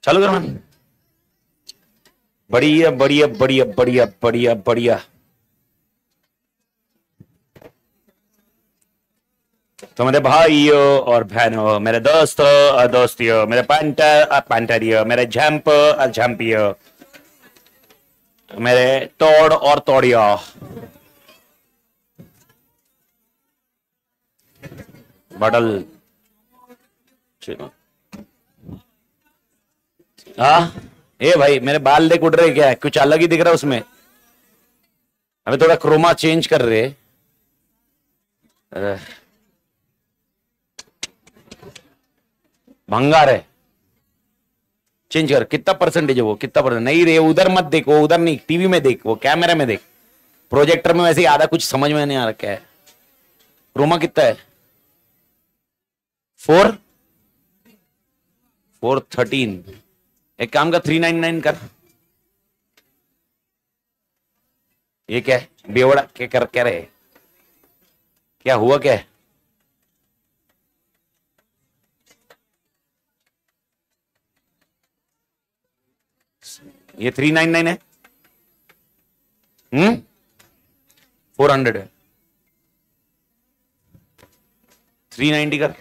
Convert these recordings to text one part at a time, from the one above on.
चालू करो। बढ़िया बढ़िया बढ़िया बढ़िया बढ़िया बढ़िया। तो मेरे भाइयों और बहनों, मेरे दोस्तों और दोस्तियों, मेरे पंटर और पंटरियों, मेरे झंप और झंपियों, मेरे तोड़ और तोड़ियों, बटल ए भाई मेरे बाल देख उड़ रहे क्या है? कुछ अलग ही दिख रहा है उसमें। हमें थोड़ा क्रोमा चेंज कर रहे। भंगार है, चेंज कर। कितना परसेंटेज है वो? कितना परसेंट? नहीं रे, उधर मत देख, वो उधर नहीं, टीवी में देख, वो कैमरे में देख। प्रोजेक्टर में वैसे ही आधा कुछ समझ में नहीं आ रहा है। क्रोमा कितना है? 413। एक काम का 399 कर। ये क्या है? बेवड़ा क्या कर क्या रहे? क्या हुआ क्या है? ये 399 है। 400 है। 390 कर।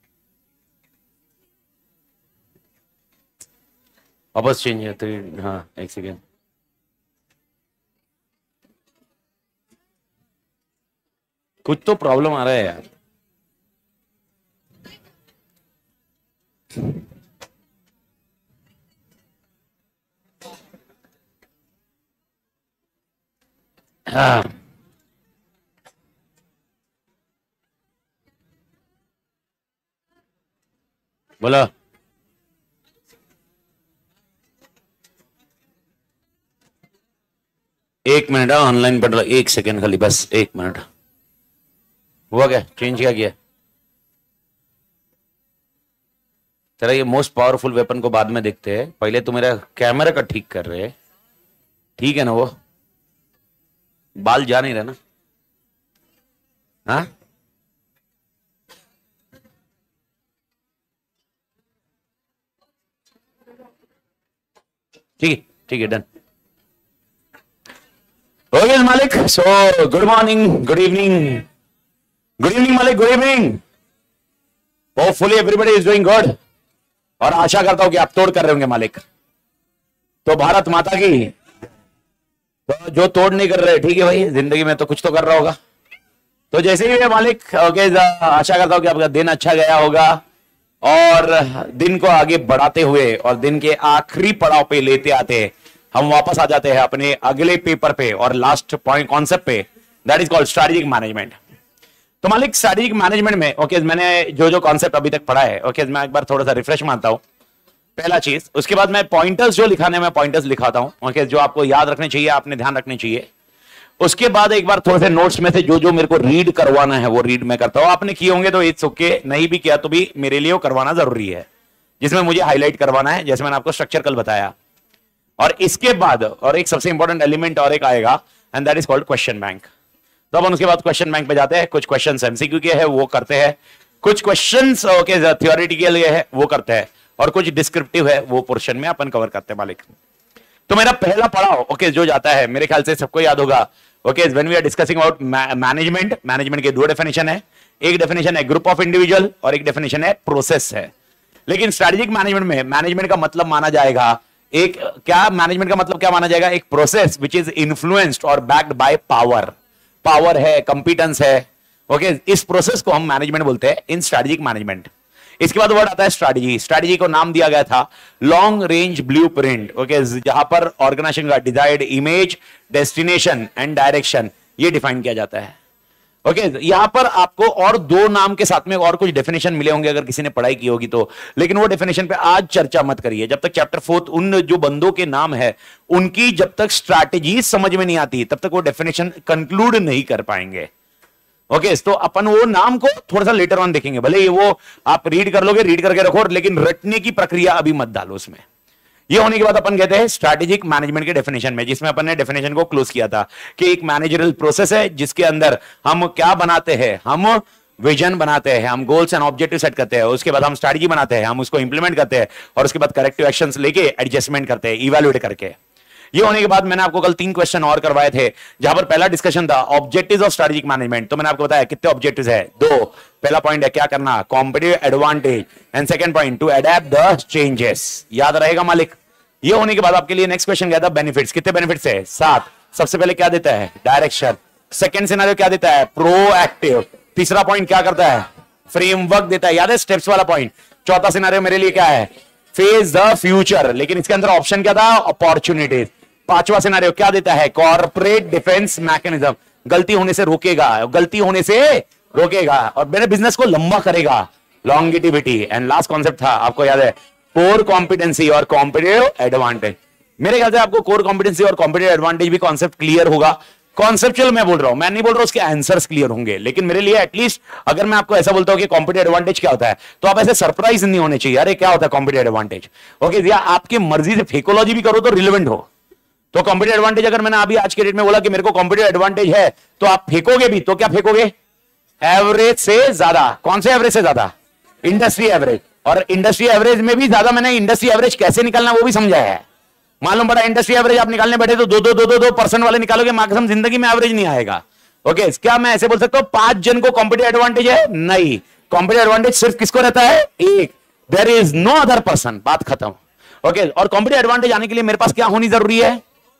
वापस चेंज है। 3 हाँ, एक सेकेंड। कुछ तो प्रॉब्लम आ रहा है यार। हाँ बोलो। एक मिनट, ऑनलाइन पढ़ रहा। एक सेकेंड खाली, बस 1 मिनट। हुआ क्या? चेंज क्या किया? तेरा ये मोस्ट पावरफुल वेपन को बाद में देखते हैं, पहले तो मेरा कैमरा का ठीक कर रहे। ठीक है ना? वो बाल जा नहीं रहे ना? हाँ ठीक है, ठीक है, डन। ओके मालिक, so good morning, good evening, good evening मालिक, good evening. Hopefully everybody is doing good, और आशा करता हूं कि आप तोड़ कर रहे होंगे मालिक। तो भारत माता की। तो जो तोड़ नहीं कर रहे, ठीक है भाई, जिंदगी में तो कुछ तो कर रहा होगा। तो जैसे ही है मालिक, ओके, आशा करता हूं कि आपका दिन अच्छा गया होगा, और दिन को आगे बढ़ाते हुए और दिन के आखिरी पड़ाव पे लेते आते हम वापस आ जाते हैं अपने अगले पेपर पे और लास्ट पॉइंट कॉन्सेप्ट पे, that is called strategic management. तो मालिक स्ट्रेटेजिक मैनेजमेंट में ओके, मैंने जो जो कॉन्सेप्ट अभी तक पढ़ा है, ओके, मैं एक बार थोड़ा सा रिफ्रेश मारता हूं। पहला चीज, उसके बाद मैं पॉइंटर्स जो लिखाने में पॉइंटर्स लिखाता हूं, ओके, जो आपको याद रखने चाहिए, आपने ध्यान रखने चाहिए। उसके बाद एक बार थोड़े से नोट्स में से जो जो मेरे को रीड करवाना है वो रीड मैं करता हूं। आपने किए होंगे तो इट्स ओके, नहीं भी किया तो भी मेरे लिए वो करवाना जरूरी है, जिसमें मुझे हाईलाइट करवाना है, जैसे मैंने आपको स्ट्रक्चर कल बताया। और इसके बाद और एक सबसे इंपॉर्टेंट एलिमेंट और एक आएगा, and that is called question bank. तो अपन उसके बाद क्वेश्चन बैंक पे जाते हैं। कुछ क्वेश्चन एमसीक्यू के है वो करते हैं, कुछ क्वेश्चन ओके थियोरेटिकल है वो करते हैं, और कुछ डिस्क्रिप्टिव है वो पोर्शन में अपन कवर करते हैं मालिक। तो मेरा पहला पड़ाव ओके जो जाता है, मेरे ख्याल से सबको याद होगा, okay, when we are discussing about management. Management के दो डेफिनेशन है, एक डेफिनेशन है ग्रुप ऑफ इंडिविजुअल और एक डेफिनेशन है प्रोसेस है। लेकिन स्ट्रेटेजिक मैनेजमेंट में मैनेजमेंट का मतलब माना जाएगा एक क्या, मैनेजमेंट का मतलब क्या माना जाएगा? एक प्रोसेस विच इज इन्फ्लुएंस्ड और बैक्ड बाय पावर। पावर है, कंपिटेंस है, ओके, इस प्रोसेस को हम मैनेजमेंट बोलते हैं इन स्ट्रेटेजिक मैनेजमेंट। इसके बाद वर्ड आता है स्ट्रेटजी। स्ट्रेटजी को नाम दिया गया था लॉन्ग रेंज ब्लूप्रिंट, ओके, जहां पर ऑर्गेनाइजेशन का desired image, destination and direction ये डिफाइन किया जाता है। ओके, यहां पर आपको और दो नाम के साथ में और कुछ डेफिनेशन मिले होंगे अगर किसी ने पढ़ाई की होगी तो, लेकिन वो डेफिनेशन पे आज चर्चा मत करिए जब तक चैप्टर 4 उन जो बंदों के नाम है उनकी जब तक स्ट्रैटेजी समझ में नहीं आती तब तक वो डेफिनेशन कंक्लूड नहीं कर पाएंगे। ओके, तो अपन वो नाम को थोड़ा सा लेटर ऑन देखेंगे, भले ये वो आप रीड कर लोगे, रीड करके रखो, लेकिन रटने की प्रक्रिया अभी मत डालो उसमें। ये होने के बाद अपन कहते हैं स्ट्रैटेजिक मैनेजमेंट के डेफिनेशन में, जिसमें अपन ने डेफिनेशन को क्लोज किया था कि एक मैनेजरल प्रोसेस है जिसके अंदर हम क्या बनाते हैं, हम विजन बनाते हैं, हम गोल्स एंड ऑब्जेक्टिव सेट करते हैं, उसके बाद हम स्ट्रैटेजी बनाते हैं, हम उसको इंप्लीमेंट करते हैं और उसके बाद करेक्टिव एक्शंस लेके एडजस्टमेंट करते हैं इवैल्यूएट करके। ये होने के बाद मैंने आपको कल 3 क्वेश्चन और करवाए थे, जहां पर पहला डिस्कशन था ऑब्जेक्टिव्स ऑफ स्ट्रेटेजिक मैनेजमेंट। तो मैंने आपको बताया कितने ऑब्जेक्टिव्स है, 2। पहला पॉइंट है क्या करना, competitive advantage, and second point to adapt the changes. याद रहेगा मालिक। ये होने के बाद आपके लिए नेक्स्ट क्वेश्चन क्या था, बेनिफिट्स। कितने बेनिफिट्स है, 7। सबसे पहले क्या देता है, डायरेक्शन। सेकंड सिनेरियो क्या देता है, प्रोएक्टिव। तीसरा पॉइंट क्या करता है, फ्रेमवर्क देता है, याद है स्टेप्स वाला पॉइंट। चौथा सिनेरियो मेरे लिए क्या है, फेस द फ्यूचर, लेकिन इसके अंदर ऑप्शन क्या था, अपॉर्चुनिटीज। पांचवा सिनेरियो क्या देता है, कॉर्पोरेट डिफेंस मैकेनिज्म, गलती होने से रोकेगा, गलती होने से रोकेगा और मेरे बिजनेस को लंबा करेगा, लॉन्गिटिविटी। एंड लास्ट कॉन्सेप्ट था आपको याद है, कोर कॉम्पिटेंसी और कॉम्पिटिटिव एडवांटेज। मेरे ख्याल से आपको कोर कॉम्पिटेंसी और कॉम्पिटिटिव एडवांटेज भी कॉन्सेप्ट क्लियर होगा। कॉन्सेप्चुअल मैं बोल रहा हूं, मैं नहीं बोल रहा हूं उसके आंसर्स क्लियर होंगे, लेकिन मेरे लिए एटलीस्ट अगर मैं आपको ऐसा बोलता हूं कि कॉम्पिटिटिव एडवांटेज क्या होता है, तो आप ऐसे सरप्राइज नहीं होने चाहिए, अरे क्या होता है कॉम्पिटिटिव एडवांटेज। ओके, या आपकी मर्जी से फेकोलॉजी भी करो तो रिलेवेंट हो। तो कॉम्पिटिटिव एडवांटेज अगर मैंने अभी आज के डेट में बोला कि मेरे को कॉम्पिटिटिव एडवांटेज है, तो आप फेंकोगे भी तो क्या फेंकोगे, एवरेज से ज्यादा। कौन से एवरेज से ज्यादा, इंडस्ट्री एवरेज। और इंडस्ट्री एवरेज में भी ज्यादा मैंने इंडस्ट्री एवरेज कैसे निकालना वो भी समझाया है। मालूम पड़ा इंडस्ट्री एवरेज आप निकालने बैठे तो 2% वाले निकालोगे, मैक्सिमम जिंदगी में एवरेज नहीं आएगा। ओके, क्या मैं ऐसे बोल सकता हूं 5 जन को कॉम्पिटिटिव एडवांटेज है, नहीं। कॉम्पिटिटिव एडवांटेज सिर्फ किसको रहता है, एक। There is no other person, बात खत्म। ओके, और कॉम्पिटिटिव एडवांटेज आने के लिए मेरे पास क्या होनी जरूरी है,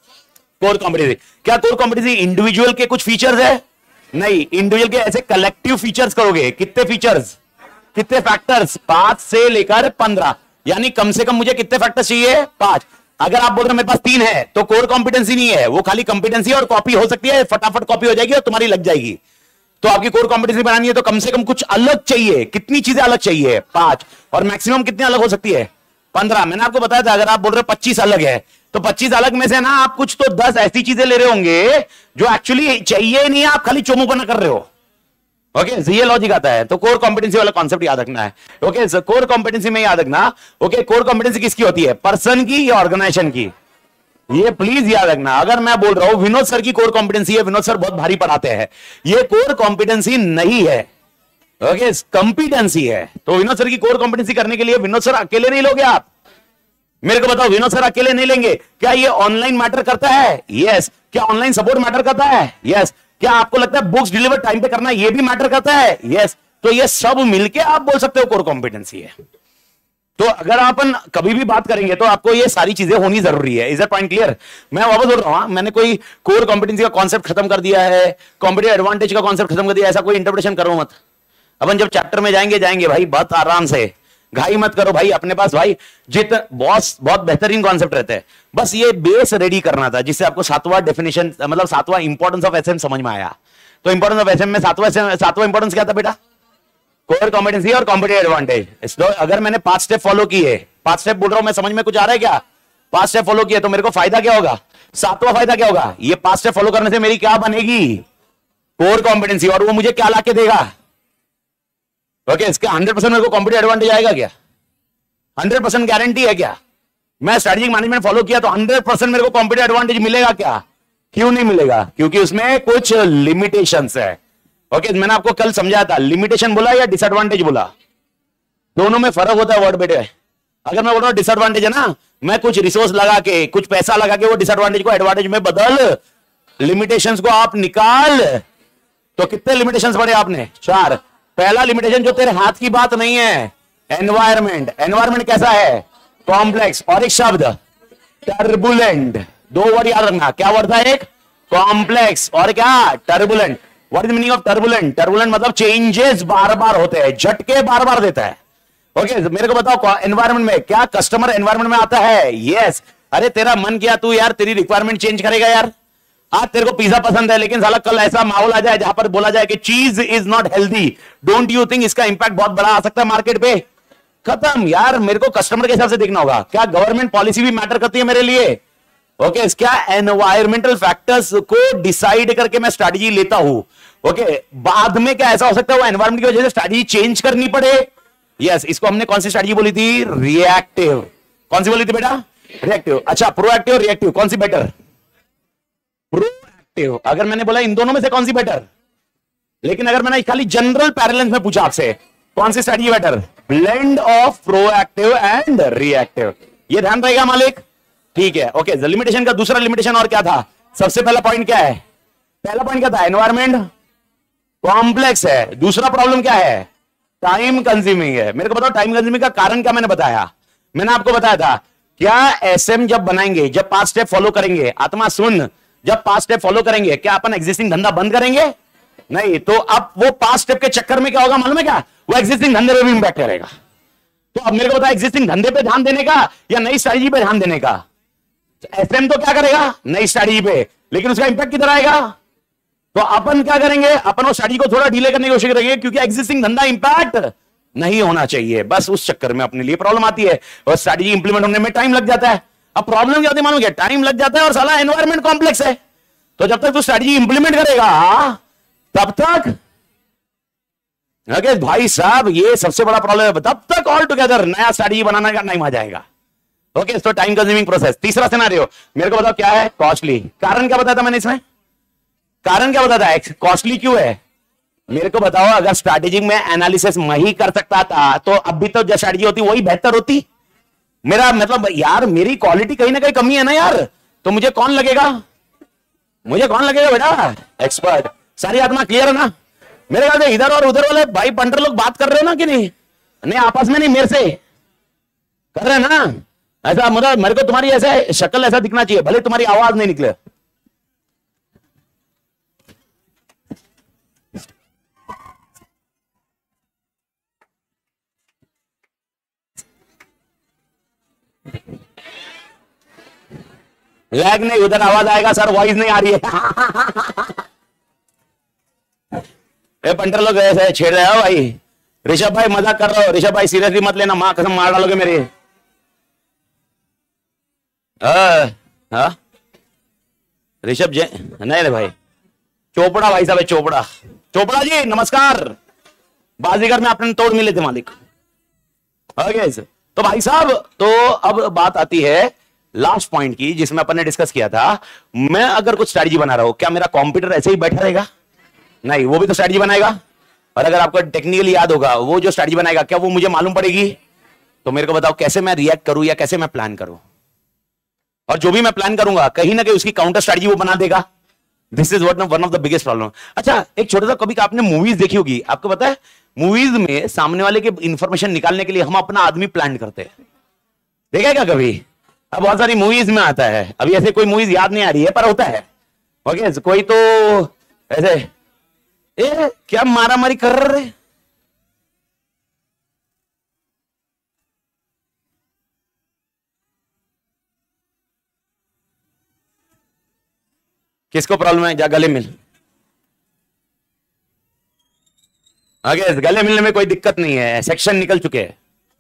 कोर कॉम्पिटेंसी। क्या कोर कॉम्पिटेंसी इंडिविजुअल के कुछ फीचर्स है, नहीं। इंडिविजुअल के ऐसे कलेक्टिव फीचर्स करोगे, कितने फीचर्स, कितने फैक्टर्स, 5 से लेकर 15, यानी कम से कम मुझे कितने फैक्टर्स चाहिए, 5। अगर आप बोल रहे हैं मेरे पास 3 है तो कोर कॉम्पिटेंसी नहीं है, वो खाली कॉम्पिटेंसी और कॉपी हो सकती है, फटाफट कॉपी हो जाएगी और तुम्हारी लग जाएगी। तो आपकी कोर कॉम्पिटेंसी बनानी है तो कम से कम कुछ अलग चाहिए। कितनी चीजें अलग चाहिए, 5। और मैक्सिमम कितनी अलग हो सकती है, 15। मैंने आपको बताया था अगर आप बोल रहे हो 25 अलग है, तो 25 अलग में से ना आप कुछ तो 10 ऐसी चीजें ले रहे होंगे जो एक्चुअली चाहिए नहीं है, आप खाली चोमुपना कर रहे हो। ओके, ये लॉजिक आता है। तो कोर कॉम्पिटेंसी वाला कॉन्सेप्ट याद रखना है। ओके, कोर कॉम्पिटेंसी में याद रखना। ओके, कोर कॉम्पिटेंसी किसकी होती है, पर्सन की या ऑर्गेनाइजेशन की, ये प्लीज याद रखना। अगर मैं बोल रहा हूं विनोद सर की कोर कॉम्पिटेंसी है, विनोद सर बहुत भारी पढ़ाते हैं, ये कोर कॉम्पिटेंसी नहीं है। ओके, कॉम्पिटेंसी है। तो विनोद सर की कोर कॉम्पिटेंसी करने के लिए विनोद सर अकेले नहीं लोगे आप, मेरे को बताओ, विनोद सर अकेले नहीं लेंगे। क्या ये ऑनलाइन मैटर करता है, यस। क्या ऑनलाइन सपोर्ट मैटर करता है, यस। क्या आपको लगता है बुक्स डिलीवर टाइम पे करना ये भी मैटर करता है, यस। तो ये सब मिलके आप बोल सकते हो कोर कॉम्पिटेंसी है। तो अगर अपन कभी भी बात करेंगे तो आपको ये सारी चीजें होनी जरूरी है। Is that point clear. मैं वापस बोल रहा हूं, मैंने कोई कोर कॉम्पिटेंसी का कॉन्सेप्ट खत्म कर दिया है, कॉम्पिटिटिव एडवांटेज का कॉन्सेप्ट खत्म कर दिया, ऐसा कोई इंटरप्रिटेशन करो मत। अपन जब चैप्टर में जाएंगे भाई, बहुत आराम से, घाई मत करो भाई। अपने पास भाई बहुत बेहतरीन कॉन्सेप्ट रहते हैं, बस ये बेस रेडी करना था, जिससे आपको 7वां डेफिनेशन, मतलब 7वां इंपॉर्टेंस ऑफ एसएम समझ में आया। तो इंपॉर्टेंस ऑफ एसएम में 7वां इंपॉर्टेंस क्या था बेटा, कोर कॉम्पिटेंसी और कॉम्पिटिटिव एडवांटेज। अगर मैंने 5 स्टेप फॉलो किए, 5 स्टेप बोल रहा हूं मैं, समझ में कुछ आ रहा है क्या, 5 स्टेप फॉलो किए तो मेरे को फायदा क्या होगा, 7वां फायदा क्या होगा, ये 5 स्टेप फॉलो करने से मेरी क्या बनेगी, कोर कॉम्पिटेंसी। और वो मुझे क्या लाके देगा, ओके, इसका 100% मेरे को कॉम्पिटिटिव एडवांटेज आएगा क्या, 100% गारंटी है क्या। मैं स्ट्रेटेजिक मैनेजमेंट फॉलो किया तो 100% मेरे को कॉम्पिटिटिव एडवांटेज मिलेगा क्या, क्यों नहीं मिलेगा, क्योंकि उसमें कुछ लिमिटेशंस है। ओके, मैंने आपको कल समझाया था, लिमिटेशन बोला या डिसएडवांटेज बोला, दोनों में फर्क होता है वर्ड बेटे। अगर मैं बोल रहा हूं डिसएडवांटेज है ना, मैं कुछ रिसोर्स लगा के, कुछ पैसा लगा के वो डिसएडवांटेज को एडवांटेज में बदल, लिमिटेशंस को आप निकाल। तो कितने लिमिटेशंस पढ़े आपने, 4। पहला लिमिटेशन जो तेरे हाथ की बात नहीं है, एनवायरमेंट। एनवायरमेंट कैसा है, कॉम्प्लेक्स। और एक शब्द टर्बुलेंट, 2 वर्ड याद रखना। क्या वर्ड था, एक कॉम्प्लेक्स और क्या turbulent. What is meaning of turbulent, turbulent मतलब चेंजेस बार बार होते हैं, झटके बार बार देता है। ओके, मेरे को बताओ एनवायरमेंट में क्या कस्टमर एनवायरमेंट में आता है, यस। अरे तेरा मन किया तू यार तेरी रिक्वायरमेंट चेंज करेगा यार, आज तेरे को पिज्जा पसंद है, लेकिन साला कल ऐसा माहौल आ जाए जहां पर बोला जाए कि चीज is not healthy, don't you think इसका इंपैक्ट बहुत बड़ा आ सकता है मार्केट पे, खत्म यार। मेरे को कस्टमर के हिसाब से देखना होगा। क्या गवर्नमेंट पॉलिसी भी मैटर करती है मेरे लिए, ओके। क्या एनवायरमेंटल फैक्टर्स को डिसाइड करके मैं स्ट्रैटेजी लेता हूं, ओके। बाद में क्या ऐसा हो सकता है वो एनवायरमेंट की वजह से स्ट्रैटेजी चेंज करनी पड़े, यस। इसको हमने कौन सी स्ट्रैटेजी बोली थी, रिएक्टिव। कौन सी बोली थी बेटा, रिएक्टिव। अच्छा, प्रोएक्टिव और रिएक्टिव कौन सी बेटर, प्रोएक्टिव। अगर मैंने बोला इन दोनों में से कौन सी बेटर, लेकिन अगर मैंने खाली जनरल पैरेलल में पूछा आपसे कौन सी strategy better, blend of proactive and reactive, ये ध्यान रहेगा मालिक, ठीक है। ओके, लिमिटेशन का दूसरा लिमिटेशन और क्या था, सबसे पहला पॉइंट क्या है, पहला पॉइंट क्या था, एनवायरमेंट कॉम्प्लेक्स है, दूसरा प्रॉब्लम क्या है, टाइम कंज्यूमिंग है। मेरे को बताओ टाइम कंज्यूमिंग का कारण क्या मैंने बताया, मैंने आपको बताया था क्या एसएम जब बनाएंगे, जब 5 स्टेप फॉलो करेंगे, आत्मा सुन, जब 5 स्टेप फॉलो करेंगे क्या अपन एग्जिस्टिंग धंधा बंद करेंगे, नहीं। तो अब वो 5 स्टेप के चक्कर में क्या होगा मालूम है क्या, वो एग्जिस्टिंग धंधे पे भी इंपैक्ट करेगा। तो अब मेरे को बताया एग्जिस्टिंग धंधे पे ध्यान देने का या नई स्ट्रैटेजी पे ध्यान देने का, एसएम तो क्या करेगा नई स्ट्रैटेजी पे, लेकिन उसका इंपैक्ट किधर आएगा, तो अपन क्या करेंगे, अपन वो स्ट्रैटेजी को थोड़ा डिले करने की कोशिश करेंगे क्योंकि एग्जिस्टिंग धंधा इंपैक्ट नहीं होना चाहिए, बस उस चक्कर में अपने लिए प्रॉब्लम आती है और स्ट्रैटेजी इंप्लीमेंट होने में टाइम लग जाता है। अब प्रॉब्लम क्या होती है मालूम क्या, टाइम लग जाता है और साला एनवायरमेंट कॉम्प्लेक्स है, तो जब तक तू स्ट्रैटेजी इंप्लीमेंट करेगा तब तक भाई साहब ये सबसे बड़ा प्रॉब्लम है, तब तक ऑल टुगेदर नया स्ट्रैटेजी बनाने का टाइम आ जाएगा। ओके, तो टाइम कंज्यूमिंग प्रोसेस। तीसरा सिनेरियो मेरे को बताओ क्या है, कॉस्टली। कारण क्या बताया था मैंने इसमें, कारण क्या बताया था, कॉस्टली क्यों है, मेरे को बताओ। अगर स्ट्रैटेजी में एनालिसिस मैं ही कर सकता था तो अब भी तो जो स्ट्रैटेजी होती वही बेहतर होती। मेरा मतलब यार मेरी क्वालिटी कहीं ना कहीं कमी है ना यार, तो मुझे कौन लगेगा, मुझे कौन लगेगा बेटा, एक्सपर्ट। सारी आत्मा क्लियर है ना, मेरे ख्याल से इधर और उधर वाले भाई पंटर लोग बात कर रहे हो ना कि नहीं, नहीं आपस में नहीं मेरे से कर रहे हैं ना, ऐसा मतलब मेरे को तुम्हारी ऐसे शक्ल ऐसा दिखना चाहिए, भले तुम्हारी आवाज नहीं निकले। लैग नहीं, उधर आवाज आएगा सर, वॉइस नहीं आ रही है। ए पंटर लोग ऐसे छेड़ रहे हो भाई, ऋषभ भाई मजाक कर रहे हो, ऋषभ भाई सीरियसली मत लेना, मां कसम मार डालोगे मेरी। ऋषभ जी नहीं रे भाई, चोपड़ा भाई साहब, चोपड़ा, चोपड़ा जी नमस्कार, बाजीगर में आपने तोड़ मिले थे मालिक। ओके तो भाई साहब, तो अब बात आती है लास्ट पॉइंट की जिसमें अपन ने डिस्कस किया था, मैं अगर कुछ स्ट्रैटेजी बना रहा हूं क्या मेरा कॉम्प्यूटर ऐसे ही बैठा रहेगा, नहीं वो भी तो स्ट्रैटेजी बनाएगा। और अगर आपको टेक्निकली याद होगा वो जो स्ट्रैटेजी बनाएगा क्या वो मुझे मालूम पड़ेगी, तो मेरे को बताओ कैसे मैं रिएक्ट करूं या कैसे मैं प्लान करूं, और जो भी मैं प्लान करूंगा कहीं ना कहीं उसकी काउंटर स्ट्रैटेजी वो बना देगा। This is one of the biggest problem. अच्छा एक छोटा सा, कभी आपने मूवीज देखी होगी, आपको पता है मूवीज में सामने वाले के इंफॉर्मेशन निकालने के लिए हम अपना आदमी प्लान करते हैं, देखा क्या कभी, अब बहुत सारी मूवीज में आता है, अभी ऐसे कोई मूवीज याद नहीं आ रही है पर होता है। ओके कोई तो ऐसे क्या मारा मारी कर रहे, किसको प्रॉब्लम है, जा गले मिल। आगे गले मिलने में कोई दिक्कत नहीं है, सेक्शन निकल चुके हैं।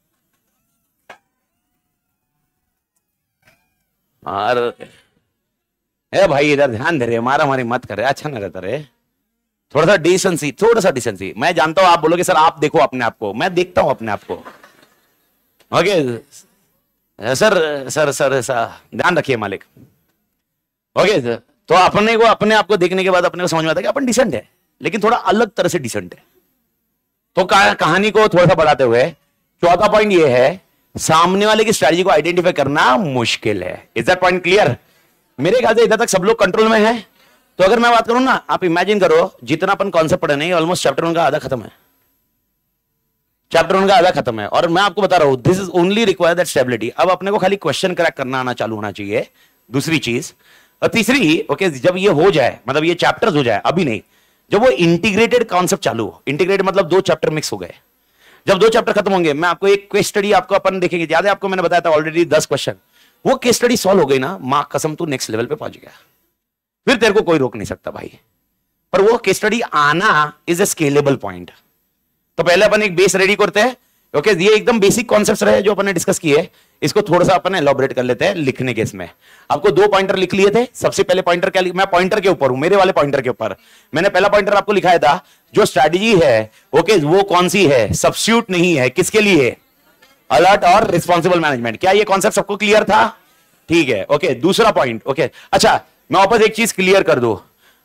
और ए भाई इधर ध्यान दे रहे, मारा मारी मत करे, अच्छा ना रहता रे, थोड़ा सा डिसेंसी, थोड़ा सा डिसेंसी। मैं जानता हूं आप बोलोगे सर आप देखो अपने आप को, मैं देखता हूं अपने आप को। ओके सर सर सर ध्यान रखिए मालिक। ओके तो अपने को अपने आप को देखने के बाद अपने को समझ में आता है कि अपन डिसेंट है, लेकिन थोड़ा अलग तरह से डिसेंट है। तो कहानी को थोड़ा सा बढ़ाते हुए चौथा पॉइंट ये है, सामने वाले की स्ट्रैटेजी को आइडेंटिफाई करना मुश्किल है। Is that point clear? मेरे ख्याल से इधर तक सब लोग कंट्रोल में है। तो अगर मैं बात करूं ना, आप इमेजिन करो जितना अपन कॉन्सेप्ट पढ़े नहीं, ऑलमोस्ट चैप्टर 1 का आधा खत्म है, चैप्टर 1 का आधा खत्म है, और मैं आपको बता रहा हूं this is only require that stability. अब अपने को खाली क्वेश्चन क्रैक करना आना चालू होना चाहिए, दूसरी चीज। और तीसरी ओके जब ये हो जाए, मतलब ये चैप्टर्स हो जाए, अभी नहीं, जब वो इंटीग्रेटेड कॉन्सेप्ट चालू हो, इंटीग्रेटेड मतलब 2 चैप्टर मिक्स हो गए, जब 2 चैप्टर खत्म होंगे, मैं आपको एक केस स्टडी आपको अपन देखेंगे, याद है आपको मैंने बताया था ऑलरेडी 10 क्वेश्चन, वो केस स्टडी सॉल्व हो गई ना, मां कसम तू नेक्स्ट लेवल पे पहुंच गया, फिर तेरे को कोई रोक नहीं सकता भाई। पर वो केस स्टडी आना इज ए स्केलेबल पॉइंट। तो पहले अपन एक बेस रेडी करते हैं। ओके ये एकदम बेसिक कॉन्सेप्ट्स रहे जो अपन ने डिस्कस किए, इसको थोड़ा सा अपन एलॉबरेट कर लेते हैं लिखने के। इसमें आपको 2 पॉइंटर लिख लिए थे। सबसे पहले पॉइंटर क्या, मैं पॉइंटर के ऊपर हूं, मेरे वाले पॉइंटर के ऊपर मैंने पहला पॉइंटर आपको लिखाया था, जो स्ट्रैटेजी है ओके वो कौन सी है, सब्स्टिट्यूट नहीं है, किसके लिए, अलर्ट और रिस्पॉन्सिबल मैनेजमेंट। क्या ये कॉन्सेप्ट सबको क्लियर था? ठीक है। ओके दूसरा पॉइंट, ओके अच्छा मैं वापस एक चीज क्लियर कर दूं,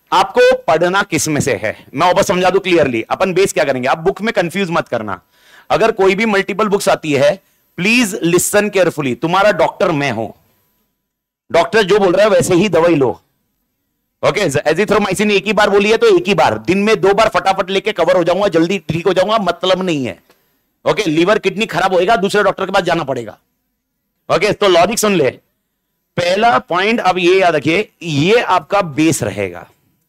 आपको पढ़ना किस में से है, मैं वापस समझा दूं क्लियरली। अपन बेस क्या करेंगे, आप बुक में कंफ्यूज मत करना। अगर कोई भी मल्टीपल बुक्स आती है, प्लीज लिसन केयरफुली। तुम्हारा डॉक्टर मैं हूं, डॉक्टर जो बोल रहा है वैसे ही दवाई लो। ओके, एजिथ्रोमाइसिन एक ही बार बोली है तो एक ही बार, दिन में 2 बार फटाफट लेके कवर हो जाऊंगा, जल्दी ठीक हो जाऊंगा, मतलब नहीं है। ओके, लीवर किडनी खराब होएगा, दूसरे डॉक्टर के पास जाना पड़ेगा। ओके, तो लॉजिक सुन ले। पहला पॉइंट अब ये याद रखिए, ये आपका बेस रहेगा,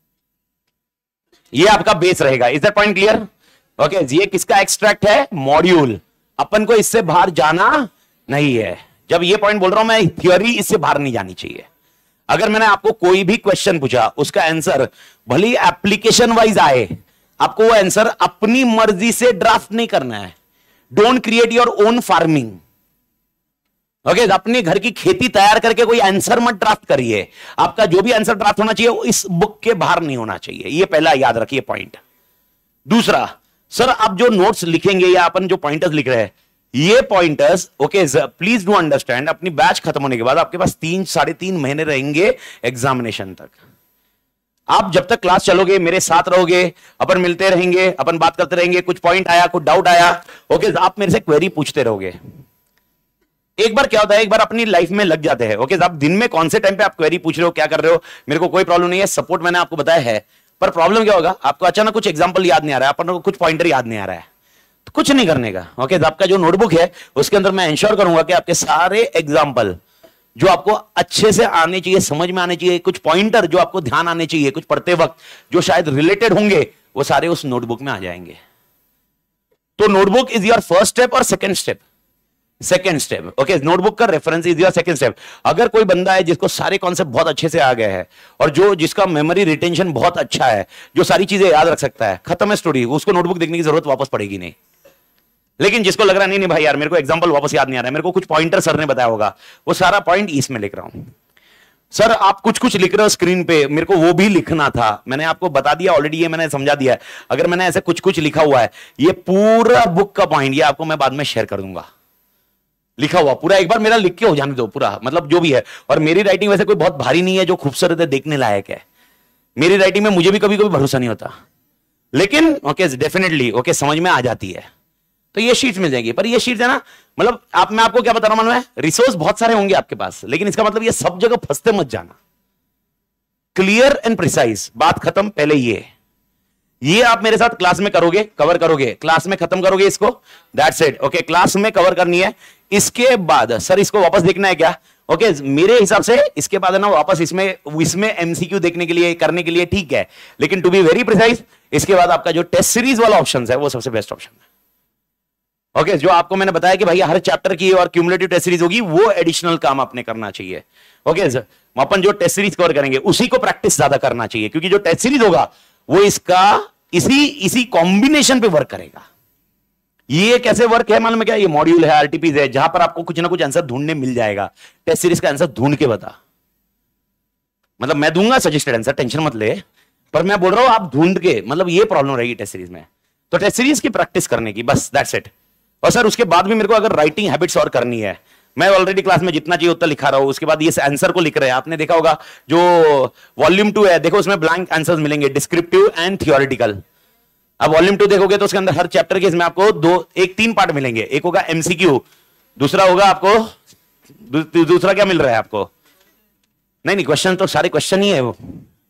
ये आपका बेस रहेगा। Is that point clear? Okay, ये किसका एक्सट्रैक्ट है? मॉड्यूल। अपन को इससे बाहर जाना नहीं है। जब ये पॉइंट बोल रहा हूं मैं, थ्योरी इससे बाहर नहीं जानी चाहिए। अगर मैंने आपको कोई भी क्वेश्चन पूछा, उसका आंसर भले एप्लीकेशन वाइज आए, आपको वो आंसर अपनी मर्जी से ड्राफ्ट नहीं करना है। Don't create your own farming. Okay, अपने घर की खेती तैयार करके कोई आंसर मत ड्राफ्ट करिए। आपका जो भी आंसर ड्राफ्ट होना चाहिए वो इस बुक के बाहर नहीं होना चाहिए। ये पहला याद रखिए पॉइंट। दूसरा, सर आप जो नोट्स लिखेंगे या अपन जो पॉइंटर्स लिख रहे हैं, ये pointers okay please do understand, अपनी बैच खत्म होने के बाद आपके पास 3-3.5 महीने रहेंगे एग्जामिनेशन तक। आप जब तक क्लास चलोगे, मेरे साथ रहोगे, अपन मिलते रहेंगे, अपन बात करते रहेंगे, कुछ पॉइंट आया, कुछ डाउट आया, ओके आप मेरे से क्वेरी पूछते रहोगे। एक बार क्या होता है, एक बार अपनी लाइफ में लग जाते हैं। ओके, आप दिन में कौन से टाइम पे आप क्वेरी पूछ रहे हो, क्या कर रहे हो, मेरे को कोई प्रॉब्लम नहीं है, सपोर्ट मैंने आपको बताया है। पर प्रॉब्लम क्या होगा, आपको अचानक कुछ एग्जांपल याद नहीं आ रहा है, अपन को कुछ पॉइंटर याद नहीं आ रहा है, तो कुछ नहीं करने का। ओके, आपका जो नोटबुक है उसके अंदर मैं इंश्योर करूंगा कि आपके सारे एग्जाम्पल जो आपको अच्छे से आने चाहिए, समझ में आने चाहिए, कुछ पॉइंटर जो आपको ध्यान आने चाहिए कुछ पढ़ते वक्त, जो शायद रिलेटेड होंगे, वो सारे उस नोटबुक में आ जाएंगे। तो notebook is your first step और second step? Second step. Okay, notebook का reference is your second step. अगर कोई बंदा है जिसको सारे कॉन्सेप्ट बहुत अच्छे से आ गए हैं और जो जिसका मेमोरी रिटेंशन बहुत अच्छा है, जो सारी चीजें याद रख सकता है, खत्म है स्टोरी, उसको नोटबुक देखने की जरूरत वापस पड़ेगी नहीं। लेकिन जिसको लग रहा नहीं भाई यार मेरे को एग्जांपल वापस याद नहीं आ रहा है, मेरे को कुछ पॉइंटर सर ने बताया होगा, वो सारा पॉइंट इसमें लिख रहा हूं। सर आप कुछ कुछ लिख रहे हो स्क्रीन पे, मेरे को वो भी लिखना था, मैंने आपको बता दिया ऑलरेडी, ये मैंने समझा दिया है। अगर मैंने ऐसे कुछ कुछ लिखा हुआ है, ये पूरा बुक का पॉइंट ये आपको मैं बाद में शेयर कर दूंगा, लिखा हुआ पूरा। एक बार मेरा लिख के हो जाने दो पूरा, मतलब जो भी है। और मेरी राइटिंग वैसे कोई बहुत भारी नहीं है, जो खूबसूरत है, देखने लायक है। मेरी राइटिंग में मुझे भी कभी कभी भरोसा नहीं होता, लेकिन ओके डेफिनेटली ओके समझ में आ जाती है। तो ये शीट्स मिल जाएगी। पर ये शीट्स है ना, मतलब मैं आपको क्या बता रहा हूं, मालूम है, रिसोर्स बहुत सारे होंगे आपके पास, लेकिन इसका मतलब ये सब जगह फंसते मत जाना। क्लियर एंड प्रिसाइज, बात खत्म। पहले ये आप मेरे साथ क्लास में करोगे, कवर करोगे, क्लास में खत्म करोगे इसको, दैट्स इट। ओके, क्लास में कवर करनी है। इसके बाद सर इसको वापस देखना है क्या? ओके, मेरे हिसाब से इसके बाद है ना वापस इसमें एमसीक्यू देखने के लिए, करने के लिए ठीक है, लेकिन टू बी वेरी प्रिसाइज, इसके बाद आपका जो टेस्ट सीरीज वाला ऑप्शन है वो सबसे बेस्ट ऑप्शन है। ओके, जो आपको मैंने बताया कि भाई हर चैप्टर की और क्यूमुलेटिव टेस्ट सीरीज होगी, वो एडिशनल काम आपने करना चाहिए। ओके, अपन जो टेस्ट सीरीज कवर करेंगे उसी को प्रैक्टिस ज्यादा करना चाहिए, क्योंकि जो टेस्ट सीरीज होगा वो इसका इसी कॉम्बिनेशन पे वर्क करेगा। ये कैसे वर्क है मालूम है क्या? ये मॉड्यूल है, आरटीपीज है, जहां पर आपको कुछ ना कुछ आंसर ढूंढने मिल जाएगा। टेस्ट सीरीज का आंसर ढूंढ के बता, मतलब मैं दूंगा सजेस्टेड आंसर, टेंशन मत ले, पर मैं बोल रहा हूं आप ढूंढ के, मतलब ये प्रॉब्लम रहेगी टेस्ट सीरीज में। तो टेस्ट सीरीज की प्रैक्टिस करने की, बस दैट्स इट। और सर उसके बाद भी मेरे को अगर राइटिंग हैबिट्स और करनी है, मैं ऑलरेडी क्लास में जितना चाहिए उतना लिखा रहा हूं, उसके बाद ये आंसर को लिख रहे हैं। आपने देखा होगा जो वॉल्यूम 2 है, देखो उसमें ब्लैंक आंसर्स मिलेंगे, डिस्क्रिप्टिव एंड थियोरेटिकल। अब वॉल्यूम 2 देखोगे तो उसके अंदर हर चैप्टर के इसमें आपको 3 पार्ट मिलेंगे। एक होगा एमसीक्यू, दूसरा होगा आपको दूसरा क्या मिल रहा है आपको? नहीं क्वेश्चन तो सारे क्वेश्चन ही है वो।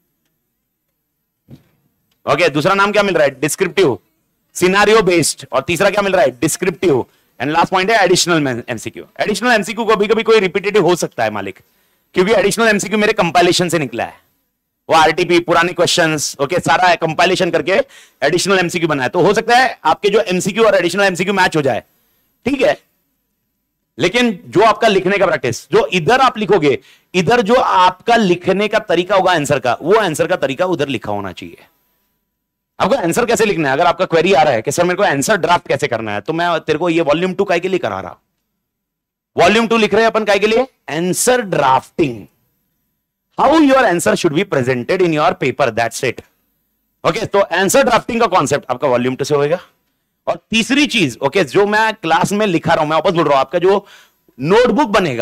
ओके, दूसरा नाम क्या मिल रहा है? Descriptive, scenario based. और तीसरा क्या मिल रहा है? डिस्क्रिप्टिव। एंड लास्ट पॉइंट है एडिशनल एमसीक्यू। एडिशनल एमसीक्यू कभी कभी कोई रिपीटेटिव हो सकता है मालिक, क्योंकि एडिशनल एमसीक्यू मेरे कंपाइलेशन से निकला है, वो आरटीपी पुराने क्वेश्चंस ओके सारा कंपाइलेशन करके एडिशनल एमसीक्यू बनाया। तो हो सकता है आपके जो एमसीक्यू और एडिशनल एमसीक्यू मैच हो जाए, ठीक है, लेकिन जो आपका लिखने का प्रैक्टिस, जो इधर आप लिखोगे, इधर जो आपका लिखने का तरीका होगा आंसर का, वो आंसर का तरीका उधर लिखा होना चाहिए। आपको आंसर कैसे लिखना है? अगर आपका क्वेरी आ रहा है कि सर मेरे को आंसर ड्राफ्ट कैसे करना है, तो मैं तेरे को ये वॉल्यूम 2 काय के लिए करा रहा हूं। वॉल्यूम 2 लिख रहे हैं अपन काय के लिए? Answer drafting, how your answer should be presented in your paper, that's it. Okay, तो आंसर ड्राफ्टिंग का कॉन्सेप्ट आपका वॉल्यूम 2 से होगा। और तीसरी चीज ओके जो मैं क्लास में लिखा रहा हूं, मैं वापस बोल रहा हूं, आपका जो नोटबुक बनेगा,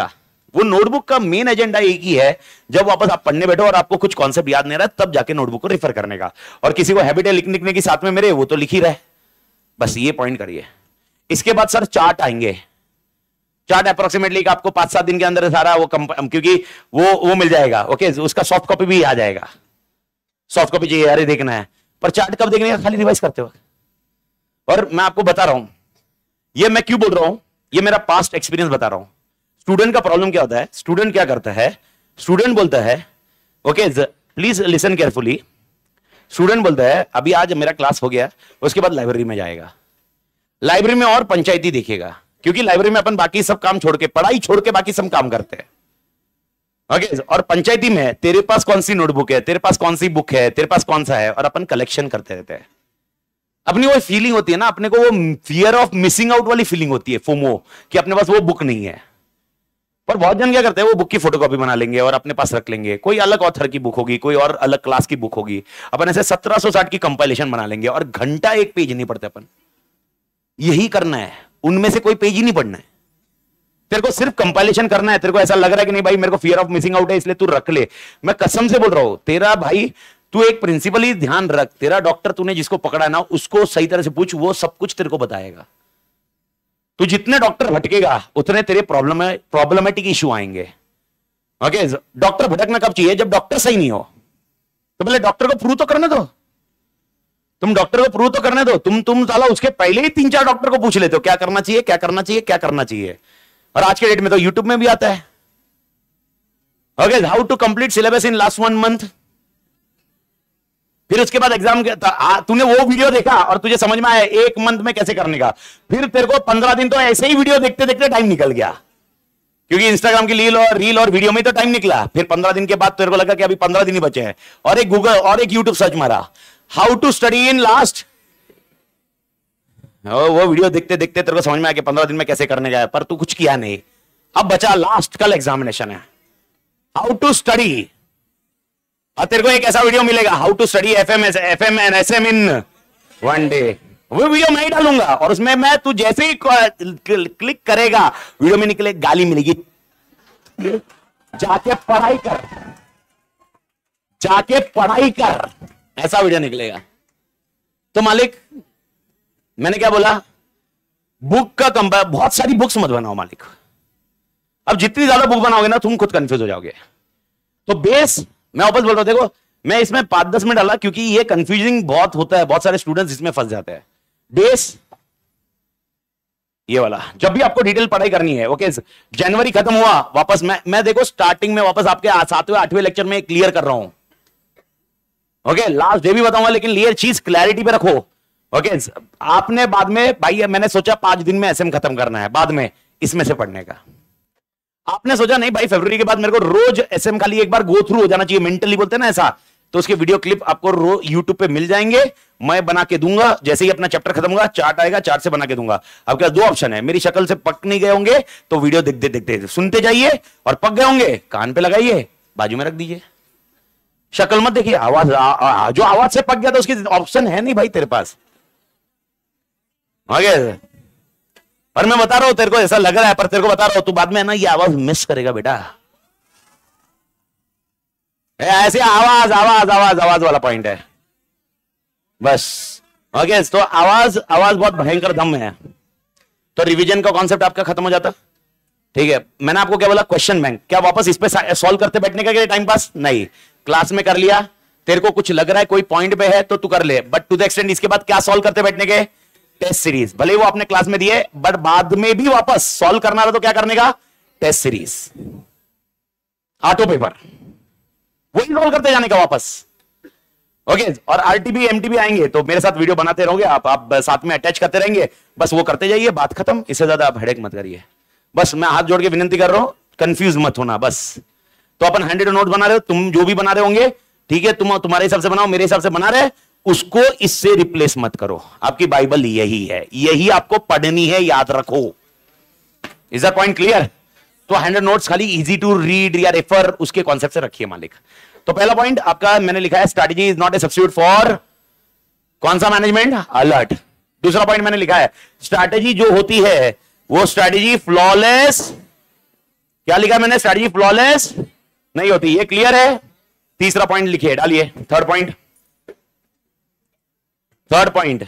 वो नोटबुक का मेन एजेंडा एक ही है, जब वापस आप पढ़ने बैठो और आपको कुछ कॉन्सेप्ट याद नहीं रहा तब जाके नोटबुक को रेफर करने का। और किसी को हैबिट है लिखने की साथ में मेरे, वो तो लिख ही रहे, बस ये पॉइंट करिए। इसके बाद सर चार्ट आएंगे। चार्ट अप्रोक्सीमेटली आपको 5-7 दिन के अंदर सारा वो क्योंकि वो मिल जाएगा। ओके, उसका सॉफ्ट कॉपी भी आ जाएगा। सॉफ्ट कॉपी चाहिए, अरे देखना है, पर चार्ट कब देखने का, खाली रिवाइज करते वक्त। और मैं आपको बता रहा हूं, ये मैं क्यों बोल रहा हूं, ये मेरा पास्ट एक्सपीरियंस बता रहा हूं। स्टूडेंट का प्रॉब्लम क्या होता है, स्टूडेंट क्या करता है, स्टूडेंट बोलता है, okay please listen carefully, student बोलता है अभी आज मेरा क्लास हो गया, उसके बाद लाइब्रेरी में जाएगा, लाइब्रेरी में और पंचायती देखेगा, क्योंकि लाइब्रेरी में अपन बाकी सब काम छोड़ के, पढ़ाई छोड़ के बाकी सब काम करते हैं। ओके, और पंचायती में तेरे पास कौन सी नोटबुक है, तेरे पास कौन सी बुक है, तेरे पास कौन सा है, और अपन कलेक्शन करते रहते हैं। अपनी वो फीलिंग होती है ना, अपने को वो फियर ऑफ मिसिंग आउट वाली फीलिंग होती है, फोमो, कि अपने पास वो बुक नहीं है। पर बहुत जन क्या करते हैं, वो बुक की फोटोकॉपी बना लेंगे और अपने पास रख लेंगे, कोई अलग ऑथर की बुक होगी, कोई और अलग क्लास की बुक होगी, अपन ऐसे 1760 की कंपाइलेशन बना लेंगे और घंटा एक पेज नहीं पढ़ते अपन। यही करना है, उनमें से कोई पेज ही नहीं पढ़ना है, तेरे को सिर्फ कंपाइलेशन करना है। तेरे को ऐसा लग रहा है कि नहीं भाई मेरे को फियर ऑफ मिसिंग आउट है इसलिए तू रख ले, मैं कसम से बोल रहा हूं, तेरा भाई तू एक प्रिंसिपल ही ध्यान रख, तेरा डॉक्टर तूने जिसको पकड़ा ना उसको सही तरह से पूछ, वो सब कुछ तेरे को बताएगा। तू जितने डॉक्टर भटकेगा उतने तेरे प्रॉब्लमेटिक इश्यू आएंगे। ओके, डॉक्टर भटकना कब चाहिए, जब डॉक्टर सही नहीं हो। तो पहले डॉक्टर को प्रूव तो करने दो, तुम डॉक्टर को प्रूव तो करने दो। तुम साला उसके पहले ही 3-4 डॉक्टर को पूछ लेते हो क्या करना चाहिए, क्या करना चाहिए, क्या करना चाहिए। और आज के डेट में तो यूट्यूब में भी आता है। Okay, how to complete syllabus in last 1 month. फिर उसके बाद एग्जाम, तूने वो वीडियो देखा और तुझे समझ में आया 1 मंथ में कैसे करने का। फिर तेरे को 15 दिन तो ऐसे ही वीडियो देखते देखते टाइम निकल गया, क्योंकि इंस्टाग्राम की रील और वीडियो में तो टाइम निकला। फिर 15 दिन के बाद तेरे को लगा कि अभी 15 दिन ही बचे हैं, और एक गूगल और एक यूट्यूब सर्च मारा, how to study in last. वो वीडियो देखते देखते तेरे को समझ में आया कि 15 दिन में कैसे करने का है, पर तू कुछ किया नहीं। अब बचा लास्ट, कल एग्जामिनेशन है, हाउ टू स्टडी। और तेरे को एक ऐसा वीडियो मिलेगा, how to study FM and SM in 1 day. वो वीडियो मैं ही डालूंगा, और उसमें मैं तू जैसे ही क्लिक करेगा वीडियो में निकले गाली मिलेगी, जाके पढ़ाई कर, जाके पढ़ाई कर, ऐसा वीडियो निकलेगा। तो मालिक मैंने क्या बोला, बुक का कंपेयर, बहुत सारी बुक्स मत बनाओ मालिक। अब जितनी ज्यादा बुक बनाओगे ना तुम खुद कंफ्यूज हो जाओगे। तो बेस मैं वापस बोल रहा हूं, देखो मैं इसमें 5-10 मिनट डाला क्योंकि ये कंफ्यूजिंग बहुत होता है, बहुत सारे स्टूडेंट्स इसमें फंस जाते हैं। बेस ये वाला, जब भी आपको डिटेल पढ़ाई करनी है, ओके जनवरी खत्म हुआ वापस मैं देखो स्टार्टिंग में वापस आपके 7वें-8वें लेक्चर में क्लियर कर रहा हूं। ओके, लास्ट डे भी बताऊंगा, लेकिन ये चीज क्लैरिटी पे रखो। ओके, आपने बाद में भाई मैंने सोचा 5 दिन में SM खत्म करना है, बाद में इसमें से पढ़ने का। आपने सोचा नहीं भाई फरवरी के बाद मेरे को रोज SM खाली एक बार गो थ्रू हो जाना चाहिए, मेंटली बोलते हैं ना ऐसा, तो उसके वीडियो क्लिप आपको रोज यूट्यूब पे मिल जाएंगे, मैं बना के दूंगा। जैसे ही अपना चैप्टर खत्म होगा चार्ट आएगा, चार्ट से बना के दूंगा। आपके पास 2 ऑप्शन है, मेरी शक्ल से पक नहीं गए होंगे तो वीडियो देखते देखते सुनते जाइए, और पक गए होंगे कान पे लगाइए, बाजू में रख दीजिए, शक्ल मत देखिए। आवाज जो आवाज से पक गया तो उसकी ऑप्शन है नहीं भाई तेरे पास। आगे और मैं बता रहा हूं, तेरे को ऐसा लग रहा है पर तेरे को बता रहा हूं, तू बाद में ना ये आवाज मिस करेगा बेटा। ऐसे आवाज आवाज आवाज आवाज वाला पॉइंट है बस। ओके, तो आवाज बहुत भयंकर दम है। तो रिवीजन का कॉन्सेप्ट आपका खत्म हो जाता। ठीक है, मैंने आपको क्या बोला, क्वेश्चन बैंक। क्या वापस इस पे सॉल्व करते बैठने का टाइम पास नहीं, क्लास में कर लिया, तेरे को कुछ लग रहा है कोई पॉइंट पे है तो तू कर ले, बट टू द एक्सटेंट इसके बाद क्या सॉल्व करते बैठने के, टेस्ट सीरीज। भले वो आपने क्लास में दिए, बट बाद में भी वापस सॉल्व करना रहा तो क्या करने का, टेस्ट सीरीज, ऑटो पेपर, वही सॉल्व करते जाने का वापस। ओके, और RTB MTB आएंगे तो मेरे साथ वीडियो बनाते रहोगे आप साथ में अटैच करते रहेंगे, बस वो करते जाइए, बात खत्म। इससे ज्यादा आप हेडेक मत करिए। बस मैं हाथ जोड़ के विनती कर रहा हूं, कंफ्यूज मत होना बस। तो अपन हैंडेड नोट बना रहे हो, तुम जो भी बना रहे होंगे ठीक है, तुम तुम्हारे हिसाब से बनाओ, मेरे हिसाब से बना रहे, उसको इससे रिप्लेस मत करो। आपकी बाइबल यही है, यही आपको पढ़नी है, याद रखो। Is the point clear? तो हैंडेड नोट्स खाली इजी टू रीड या रेफर, उसके कॉन्सेप्ट से रखिए मालिक। तो पहला पॉइंट आपका मैंने लिखा है, strategy is not a substitute for कौन सा मैनेजमेंट, अलर्ट। दूसरा पॉइंट मैंने लिखा है, स्ट्रैटेजी जो होती है वो स्ट्रैटेजी फ्लॉलेस क्या लिखा मैंने? स्ट्रैटेजी फ्लॉलेस नहीं होती, ये क्लियर है। तीसरा पॉइंट लिखिए, डालिए थर्ड पॉइंट। थर्ड पॉइंट,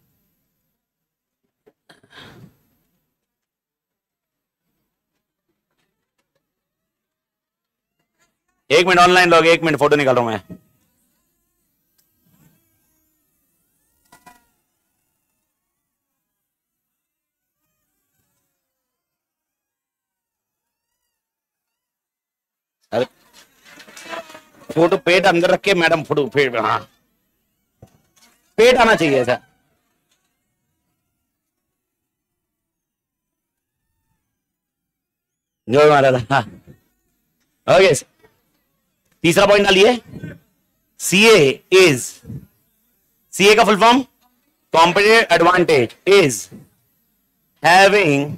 एक मिनट ऑनलाइन लोग, एक मिनट फोटो निकाल रहा हूं मैं। अरे फोटो पेट अंदर रख के मैडम, फोटो पेट, हाँ पेट आना चाहिए ऐसा। जो हमारा था, ओके। तीसरा पॉइंट डालिए, सीए इज, सीए का full form competitive advantage is having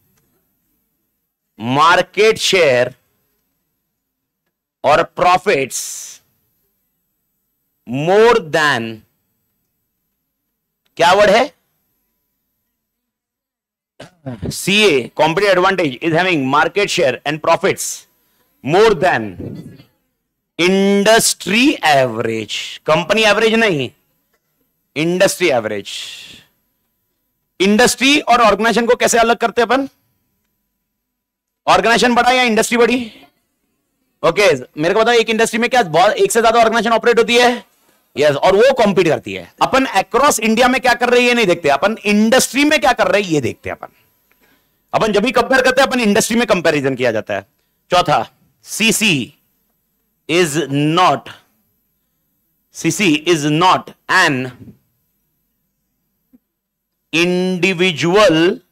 market share और प्रॉफिट्स मोर देन, क्या वर्ड है? CA competitive advantage is having market share and profits more than industry average. Company average नहीं, industry average. Industry और organisation को कैसे अलग करते हैं अपन? ऑर्गेनाइजेशन बड़ा या इंडस्ट्री बड़ी? ओके मेरे को बताओ, एक इंडस्ट्री में क्या बहुत एक से ज्यादा ऑर्गेनाइजेशन ऑपरेट होती है? यस, और वो कॉम्पीट करती है। अपन अक्रॉस इंडिया में क्या कर रहे हैं ये नहीं देखते, अपन इंडस्ट्री में क्या कर रहे हैं ये देखते हैं। अपन जब भी कंपेयर करते हैं अपन इंडस्ट्री में कंपैरिजन किया जाता है। चौथा, CC is not, CC is not an individual,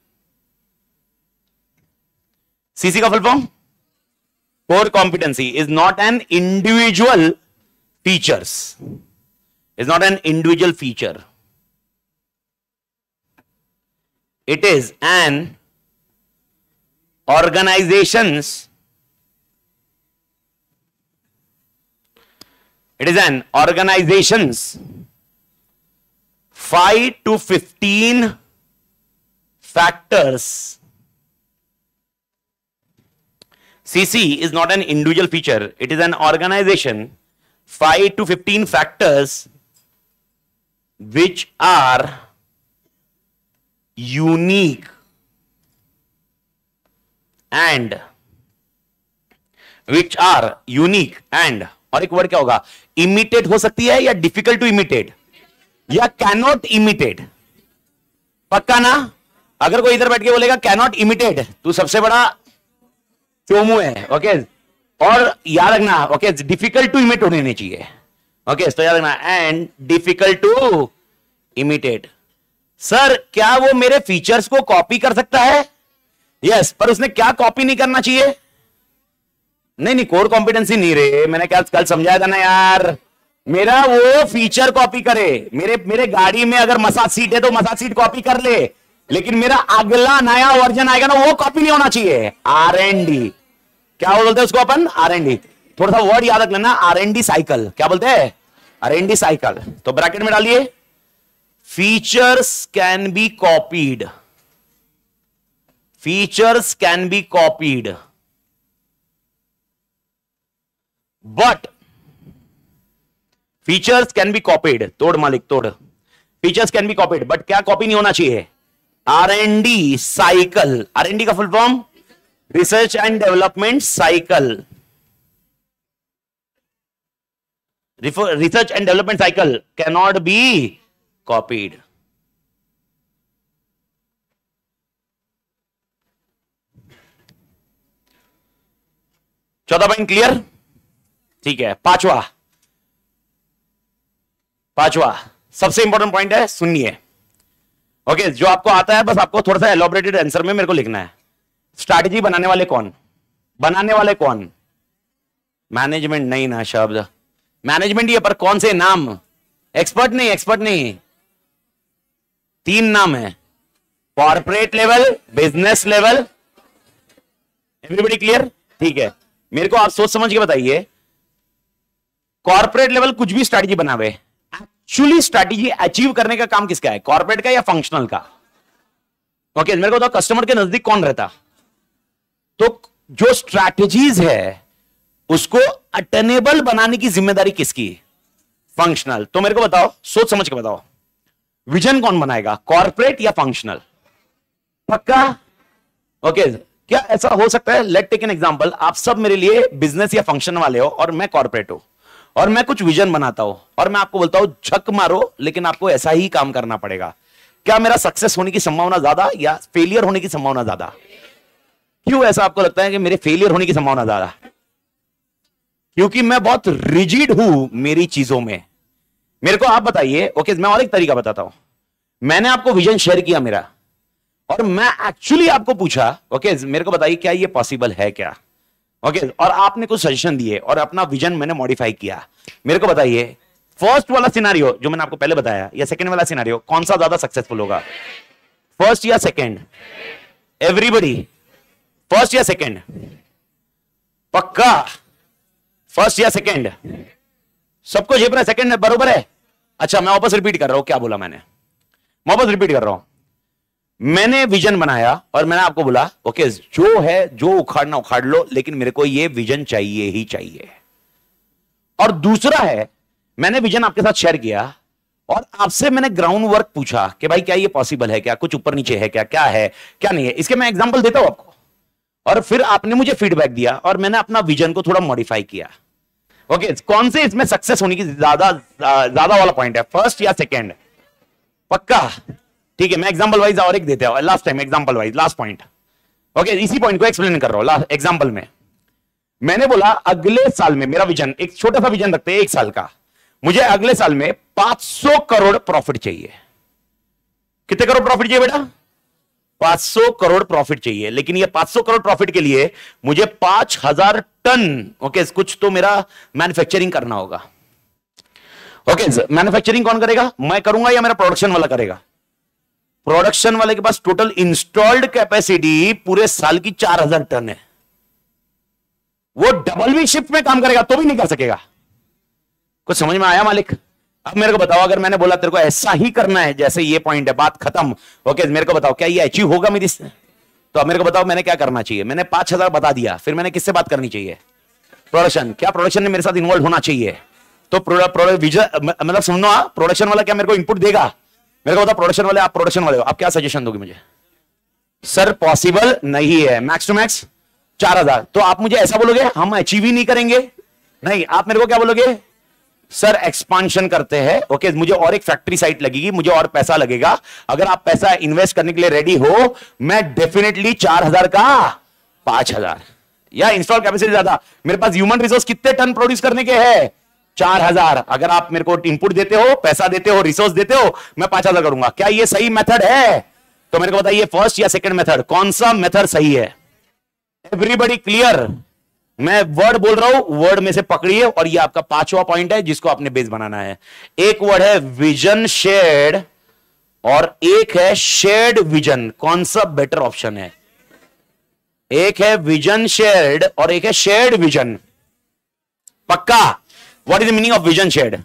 CC का full form core competency is not an individual features, is not an individual feature. It is an organization's, it is an organization's 5 to 15 factors. CC is not an individual feature. It is an organization 5 to 15 factors which are unique and और एक word क्या होगा? Imitate हो सकती है या difficult to imitate या cannot imitate. पक्का ना? अगर कोई इधर बैठ के बोलेगा कैनॉट इमिटेट, तू सबसे बड़ा चोमू है। ओके, और याद रखना, ओके डिफिकल्ट टू इमिट होने चाहिए। ओके तो याद रखना, and difficult to imitate. Sir क्या वो मेरे फीचर्स को कॉपी कर सकता है? यस, पर उसने क्या कॉपी नहीं करना चाहिए? नहीं, कोर कॉम्पिटेंसी नहीं रे, मैंने क्या कल समझाया था ना यार, मेरा वो फीचर कॉपी करे। मेरे गाड़ी में अगर मसाज सीट है तो मसाज सीट कॉपी कर ले, लेकिन मेरा अगला नया वर्जन आएगा ना, वो कॉपी नहीं होना चाहिए। R&D, क्या बोलते हैं उसको अपन? R&D। थोड़ा सा वर्ड याद रख लेना, R&D साइकिल। क्या बोलते हैं? R&D cycle. तो ब्रैकेट में डालिए, features can be copied, features can be copied but, features can be copied, तोड़ मालिक तोड़, features can be copied but क्या कॉपी नहीं होना चाहिए? R&D cycle. R&D का फुल फॉर्म research and development cycle, research and development cycle cannot be copied. चौथा पॉइंट क्लियर? ठीक है। पांचवा सबसे इंपॉर्टेंट पॉइंट है, सुनिए। ओके जो आपको आता है बस आपको थोड़ा सा एलॉबरेटेड आंसर में मेरे को लिखना है। स्ट्रैटेजी बनाने वाले कौन? मैनेजमेंट नहीं ना शब्द, मैनेजमेंट ये, पर कौन से नाम? एक्सपर्ट नहीं, 3 नाम है, corporate level, business level. Everybody clear? ठीक है, मेरे को आप सोच समझ के बताइए, कॉर्पोरेट लेवल कुछ भी स्ट्रैटेजी बनावे, एक्चुअली स्ट्रैटेजी अचीव करने का काम किसका है? कॉर्पोरेट का या फंक्शनल का? ओके मेरे को तो कस्टमर के नजदीक कौन रहता? तो जो स्ट्रैटेजीज है उसको अटेनेबल बनाने की जिम्मेदारी किसकी? फंक्शनल। तो मेरे को बताओ, सोच समझ के बताओ, विजन कौन बनाएगा, कॉर्पोरेट या फंक्शनल? पक्का? ओके, क्या ऐसा हो सकता है? लेट टेक एन एग्जांपल, आप सब मेरे लिए बिजनेस या फंक्शन वाले हो और मैं कॉर्पोरेट हूं, और मैं कुछ विजन बनाता हूं और मैं आपको बोलता हूं झक मारो, लेकिन आपको ऐसा ही काम करना पड़ेगा। क्या मेरा सक्सेस होने की संभावना ज्यादा या फेलियर होने की संभावना ज्यादा? क्यों ऐसा आपको लगता है कि मेरे फेलियर होने की संभावना ज्यादा? क्योंकि मैं बहुत रिजिड हूं मेरी चीजों में। मेरे को आप बताइए, ओके, मैं और एक तरीका बताता हूं। मैंने आपको विजन शेयर किया मेरा, और मैं एक्चुअली आपको पूछा, ओके, मेरे को बताइए क्या ये पॉसिबल है क्या? ओके, और आपने कुछ सजेशन दिए और अपना विजन मैंने मॉडिफाई किया। मेरे को बताइए, फर्स्ट वाला सिनारियो जो मैंने आपको पहले बताया या सेकंड वाला सिनारियो, कौन सा ज्यादा सक्सेसफुल होगा? फर्स्ट या सेकंड? एवरीबडी, फर्स्ट या सेकंड? पक्का फर्स्ट या सेकंड? सबको झेप रहा है सेकंड बरोबर है? अच्छा, मैं वापस रिपीट कर रहा हूं, क्या बोला मैंने, मैं वापस रिपीट कर रहा हूं। मैंने विजन बनाया और मैंने आपको बोला, ओके, जो है जो उखाड़ना उखाड़ लो, लेकिन मेरे को ये विजन चाहिए ही चाहिए। और दूसरा है, मैंने विजन आपके साथ शेयर किया और आपसे मैंने ग्राउंड वर्क पूछा कि भाई क्या ये पॉसिबल है क्या, कुछ ऊपर नीचे है क्या, क्या है क्या नहीं है। इसके मैं एग्जांपल देता हूं आपको, और फिर आपने मुझे फीडबैक दिया और मैंने अपना विजन को थोड़ा मॉडिफाई किया। ओके, कौन से इसमें सक्सेस होने की ज्यादा वाला पॉइंट है, फर्स्ट या सेकेंड? पक्का? ठीक है, मैं एग्जांपल वाइज और एक देते हैं, last time example wise last point. Okay, इसी पॉइंट को एक्सप्लेन कर रहा हूं एग्जांपल में। मैंने बोला अगले साल में मेरा विजन, एक छोटा सा विजन रखते हैं 1 साल का, मुझे अगले साल में 500 करोड़ प्रॉफिट चाहिए। कितने करोड़ प्रॉफिट चाहिए बेटा? 500 करोड़ प्रॉफिट चाहिए। लेकिन ये 500 करोड़ प्रॉफिट के लिए मुझे 5000 टन, ओके, कुछ तो मेरा मैन्युफैक्चरिंग करना होगा। ओके, मैन्युफैक्चरिंग कौन करेगा? मैं करूंगा या मेरा प्रोडक्शन वाला करेगा? प्रोडक्शन वाले के पास टोटल इंस्टॉल्ड कैपेसिटी पूरे साल की 4000 टन है। वो डबल भी शिफ्ट में काम करेगा तो भी नहीं कर सकेगा। कुछ समझ में आया मालिक? अब मेरे को बताओ, अगर मैंने बोला तेरे को ऐसा ही करना है जैसे ये पॉइंट है, बात खत्म। ओके, मेरे को बताओ क्या ये अचीव होगा मेरी से? तो अब मेरे को बताओ मैंने क्या करना चाहिए। मैंने 5000 बता दिया, फिर मैंने किससे बात करनी चाहिए? प्रोडक्शन। क्या प्रोडक्शन ने मेरे साथ इन्वॉल्व होना चाहिए? तो मतलब सुनो, प्रोडक्शन वाला क्या मेरे को इनपुट देगा? मेरे को बताओ, प्रोडक्शन वाले, आप प्रोडक्शन वाले हो, आप क्या सजेशन दोगे मुझे? सर पॉसिबल नहीं है, मैक्स टू मैक्स 4000। तो आप मुझे ऐसा बोलोगे हम अचीव ही नहीं करेंगे? नहीं, आप मेरे को क्या बोलोगे? सर एक्सपांशन करते हैं, ओके, मुझे और एक फैक्ट्री साइट लगेगी, मुझे और पैसा लगेगा। अगर आप पैसा इन्वेस्ट करने के लिए रेडी हो, मैं डेफिनेटली 4000 का 5000, या इंस्टॉल कैपेसिटी ज्यादा, मेरे पास ह्यूमन रिसोर्स कितने टन प्रोड्यूस करने के हैं? 4000। अगर आप मेरे को इनपुट देते हो, पैसा देते हो, रिसोर्स देते हो, मैं 5000 करूंगा। क्या ये सही मेथड है? तो मेरे को बताइए, फर्स्ट या सेकंड मेथड, कौन सा मेथड सही है? Everybody clear? मैं वर्ड बोल रहा हूं, वर्ड में से पकड़िए, और ये आपका 5वां पॉइंट है जिसको आपने बेस बनाना है। एक वर्ड है विजन शेयर्ड और एक है शेयर्ड विजन। कौन सा बेटर ऑप्शन है? एक है विजन शेयर्ड और एक है शेयर्ड विजन। पक्का? What is the meaning of vision shared?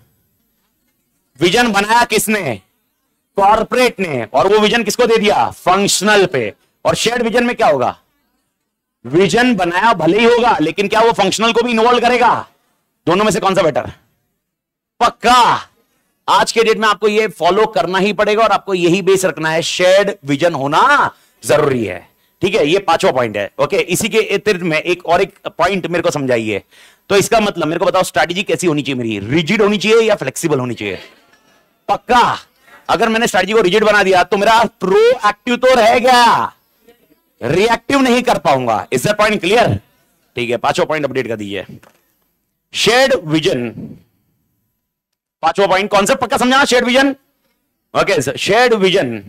Vision बनाया किसने? कॉर्पोरेट ने, और वो विजन किसको दे दिया? फंक्शनल पे। और शेयर्ड विजन में क्या होगा? विजन बनाया भले ही होगा, लेकिन क्या वो फंक्शनल को भी इन्वॉल्व करेगा? दोनों में से कौन सा बेटर? पक्का? आज के डेट में आपको ये फॉलो करना ही पड़ेगा और आपको यही बेस रखना है, शेयर्ड विजन होना जरूरी है। ठीक है, ये 5वां पॉइंट है। ओके, इसी के अतिरिक्त में एक पॉइंट मेरे को समझाइए। तो इसका मतलब मेरे को बताओ, स्ट्रैटेजी कैसी होनी चाहिए मेरी? रिजिड होनी चाहिए या फ्लेक्सिबल होनी चाहिए? पक्का? अगर मैंने स्ट्रैटेजी को रिजिड बना दिया तो मेरा प्रोएक्टिव तो रह गया, रिएक्टिव नहीं कर पाऊंगा। Is that point clear? ठीक है, 5वां पॉइंट अपडेट कर दीजिए। शेयर्ड विजन, 5वां पॉइंट कॉन्सेप्ट पक्का समझाना। Shared vision, okay, shared vision,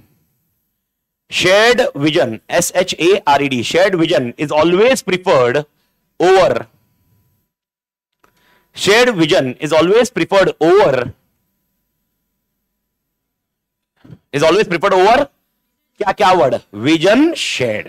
shared vision, SHARED, shared vision is always preferred over, shared vision is always preferred over, is always preferred over क्या क्या वर्ड? Vision shared.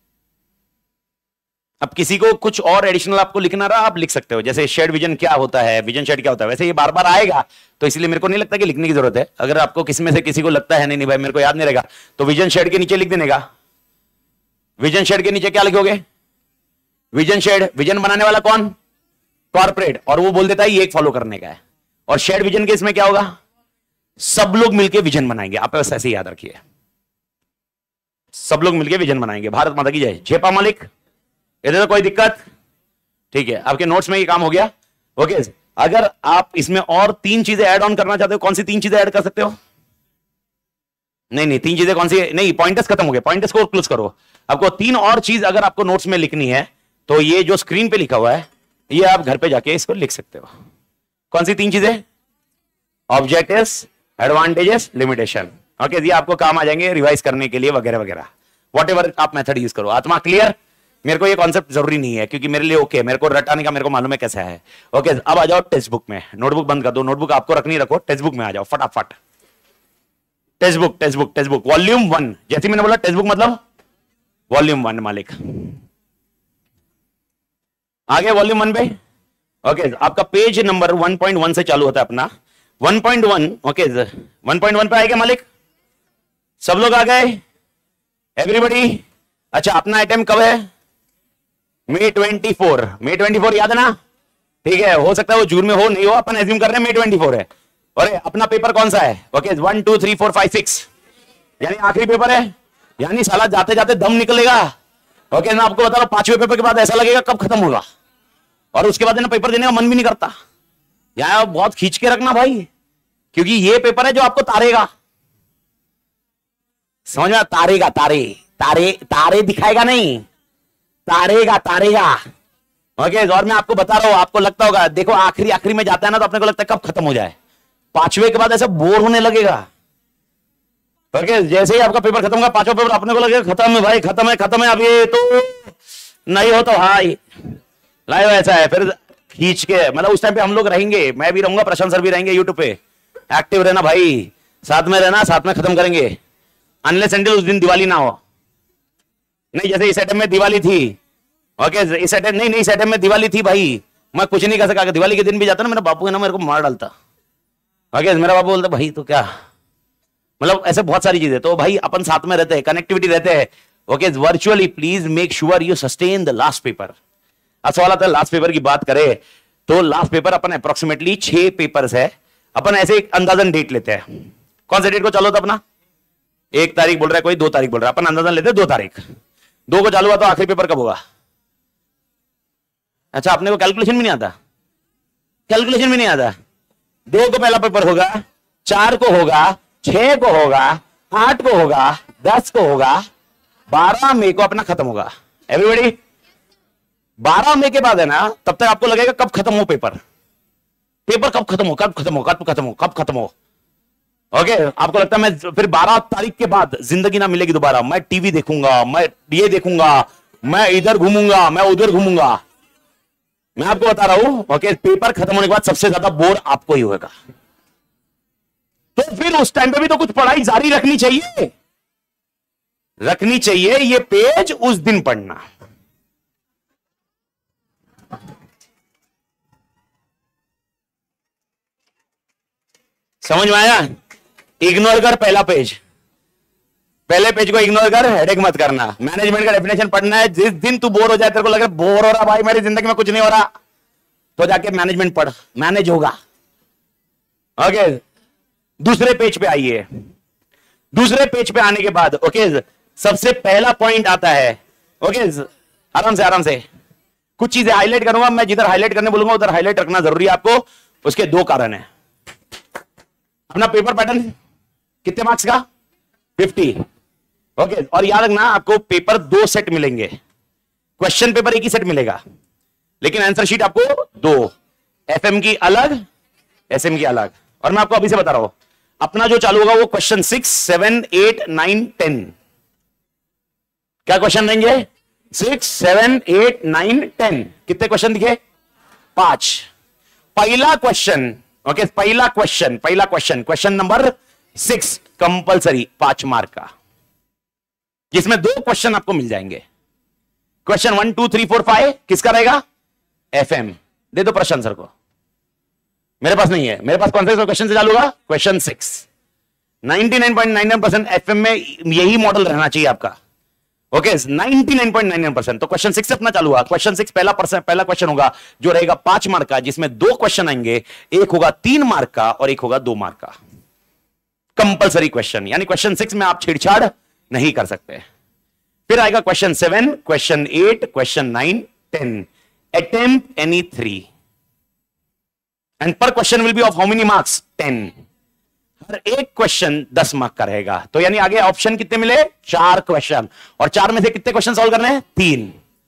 अब किसी को कुछ और एडिशनल आपको लिखना रहा, आप लिख सकते हो, जैसे शेयर्ड विजन क्या होता है, विजन शेयर्ड क्या होता है। वैसे ये बार बार आएगा, तो इसलिए मेरे को नहीं लगता कि लिखने की जरूरत है। अगर आपको किसी में से किसी को लगता है नहीं भाई मेरे को याद नहीं रहेगा, तो विजन शेयर्ड के नीचे लिख देने का। विजन शेयर्ड के नीचे क्या लिखोगे? विजन शेड, विजन बनाने वाला कौन? कॉर्पोरेट, और वो बोल देता है ये एक फॉलो करने का है। और शेड विजन के इसमें क्या होगा? सब लोग मिलकर विजन बनाएंगे। आप बस ऐसे ही याद रखिए, सब लोग मिलकर विजन बनाएंगे। भारत माता की जय। झेपा मालिक, इधर तो कोई दिक्कत? ठीक है, आपके नोट्स में ये काम हो गया। ओके, अगर आप इसमें और 3 चीजें ऐड ऑन करना चाहते हो, कौन सी 3 चीजें ऐड कर सकते हो? नहीं 3 चीजें कौन सी? नहीं, पॉइंटर्स खत्म हो गए, पॉइंटर्स को क्लोज करो। आपको 3 और चीज अगर आपको नोट्स में लिखनी है तो ये जो स्क्रीन पे लिखा हुआ है ये आप घर पे जाके इसको लिख सकते हो। कौन सी 3 चीजें? Objectives, advantages, limitation. ओके, ये आपको काम आ जाएंगे रिवाइज करने के लिए वगैरह वगैरह, व्हाटएवर आप मेथड यूज करो। आत्मा क्लियर? मेरे को ये कॉन्सेप्ट जरूरी नहीं है क्योंकि मेरे लिए ओके, मेरे को रटाने का मेरे को मालूम है कैसा है। ओके, अब आ जाओ टेक्स्ट बुक में। नोटबुक बंद कर दो, नोटबुक आपको रखनी रखो, टेक्स्ट बुक में आ जाओ फटाफट। Text book, text book, text book, volume 1। जैसे मैंने बोला टेक्स्ट बुक मतलब वॉल्यूम 1 मालिक। आगे वॉल्यूम 1 पे। ओके, आपका पेज नंबर 1.1 से चालू होता है अपना 1.1। ओके, 1.1 पे आएगा मालिक? सब लोग आ गए? एवरीबॉडी? अच्छा, अपना आइटम कब है? May 24। May 24 याद है ना? ठीक है, हो सकता है वो जून में हो, नहीं हो, अपन एज्यूम कर रहे हैं May 24 है। और अपना पेपर कौन सा है? ओके, 1 2 3 4 5 6, यानी आखिरी पेपर है, यानी साला जाते जाते दम निकलेगा। ओके, मैं आपको बता रहा हूं 5वें पेपर के बाद ऐसा लगेगा कब खत्म होगा, और उसके बाद ना पेपर देने का मन भी नहीं करता। यार बहुत खींच के रखना भाई, क्योंकि ये पेपर है जो आपको तारेगा। समझ में? तारेगा, तारे तारे तारे दिखाएगा नहीं, तारेगा, तारेगा। ओके, और मैं आपको बता रहा हूं, आपको लगता होगा, देखो आखिरी आखिरी में जाता है ना तो अपने को लगता है कब खत्म हो जाए, 5वें के बाद ऐसा बोर होने लगेगा। ओके, जैसे ही आपका पेपर खत्म होगा, 5वां पेपर अपने को लगेगा खत्म है भाई, खत्म है, खत्म है, अब ये तो नहीं हो तो भाई लाइव ऐसा है। फिर खींच के, मतलब उस टाइम पे हम लोग रहेंगे, मैं भी रहूंगा, प्रशांत सर भी रहेंगे यूट्यूब पे। एक्टिव रहना भाई, साथ में रहना, साथ में खत्म करेंगे, अनलेस एंटिल उस दिन दिवाली ना हो। नहीं, जैसे इस आइटम में दिवाली थी। ओके, इस आइटम नहीं, इस आइटम में दिवाली थी भाई, मैं कुछ नहीं कर सका। दिवाली के दिन भी जाता ना, मेरा बापू है ना मेरे को मार डालता। ओके, मेरा बापू बोलता भाई तो क्या, मतलब ऐसे बहुत सारी चीजें। तो भाई अपन साथ में रहते हैं, कनेक्टिविटी रहते हैं। Okay, virtually please make sure you sustain the last paper. अब सवाल आता है लास्ट पेपर की बात करें तो लास्ट पेपर अपन अप्रोक्सीमेटली 6 पेपर्स है। अपन ऐसे एक अंदाजन डेट लेते हैं। कौन से डेट को चालू था अपना? 1 तारीख बोल रहा है कोई, 2 तारीख बोल रहा है, अपन अंदाजन लेते हैं 2 तारीख। 2 को चालू हुआ तो आखिरी पेपर कब होगा? अच्छा, अपने को कैलकुलेशन भी नहीं आता, कैलकुलेशन भी नहीं आता। 2 को पहला पेपर होगा, 4 को होगा, 6 को होगा, 8 को होगा, 10 को होगा, 12 मई को अपना खत्म होगा। एवरीबॉडी, 12 मई के बाद है ना, तब तक आपको लगेगा कब खत्म हो पेपर, पेपर कब खत्म हो, कब खत्म हो, कब खत्म हो, कब खत्म हो। ओके, आपको लगता है मैं फिर 12 तारीख के बाद जिंदगी ना मिलेगी दोबारा, मैं टीवी देखूंगा, मैं ये देखूंगा, मैं इधर घूमूंगा, मैं उधर घूमूंगा। मैं आपको बता रहा हूं, ओके, पेपर खत्म होने के बाद सबसे ज्यादा बोर आपको ही होगा। तो फिर उस टाइम पे भी तो कुछ पढ़ाई जारी रखनी चाहिए, रखनी चाहिए। ये पेज उस दिन पढ़ना। समझ में आया? इग्नोर कर पहला पेज, पहले पेज को इग्नोर कर, हेडेक मत करना। मैनेजमेंट का डेफिनेशन पढ़ना है। जिस दिन तू बोर हो जाए, तेरे को लगे बोर हो रहा भाई मेरी जिंदगी में कुछ नहीं हो रहा, तो जाके मैनेजमेंट पढ़, मैनेज होगा। ओके, दूसरे पेज पे आइए। दूसरे पेज पे आने के बाद ओके, सबसे पहला पॉइंट आता है। ओके, आराम से आराम से कुछ चीजें हाईलाइट करूंगा मैं, जिधर हाईलाइट करने बोलूंगा उधर हाईलाइट रखना जरूरी है आपको। उसके 2 कारण है। अपना पेपर पैटर्न कितने मार्क्स का? 50। ओके, और याद रखना आपको पेपर 2 सेट मिलेंगे। क्वेश्चन पेपर एक ही सेट मिलेगा, लेकिन आंसर शीट आपको 2, एफएम की अलग, एसएम की अलग। और मैं आपको अभी से बता रहा हूं, अपना जो चालू होगा वो क्वेश्चन 6, 7, 8, 9, 10। क्या क्वेश्चन रहेंगे? 6, 7, 8, 9, 10। कितने क्वेश्चन दिखे? 5। पहला क्वेश्चन, ओके, पहला question question number 6 compulsory 5 mark का, जिसमें 2 क्वेश्चन आपको मिल जाएंगे। क्वेश्चन 1, 2, 3, 4, 5 किसका रहेगा? एफएम। दे दो प्रशांत सर को, मेरे पास नहीं है, मेरे पास कौन सा क्वेश्चन से चालू होगा? क्वेश्चन 6। 99.99% एफएम में यही मॉडल रहना चाहिए आपका। ओके 99.99%। तो क्वेश्चन 6 से अपना चालू हुआ। क्वेश्चन 6 पहला क्वेश्चन होगा जो रहेगा 5 मार्क का, जिसमें 2 क्वेश्चन आएंगे, एक होगा 3 मार्क का और एक होगा 2 मार्क का। कंपलसरी क्वेश्चन, यानी क्वेश्चन 6 में आप छेड़छाड़ नहीं कर सकते। फिर आएगा question 7, question 8, question 9, 10। Attempt any 3 and per question will be of how many marks? 10। हर एक क्वेश्चन 10 मार्क का रहेगा। तो यानी आगे ऑप्शन कितने मिले? 4 क्वेश्चन, और 4 में से कितने क्वेश्चन सॉल्व करने हैं? 3।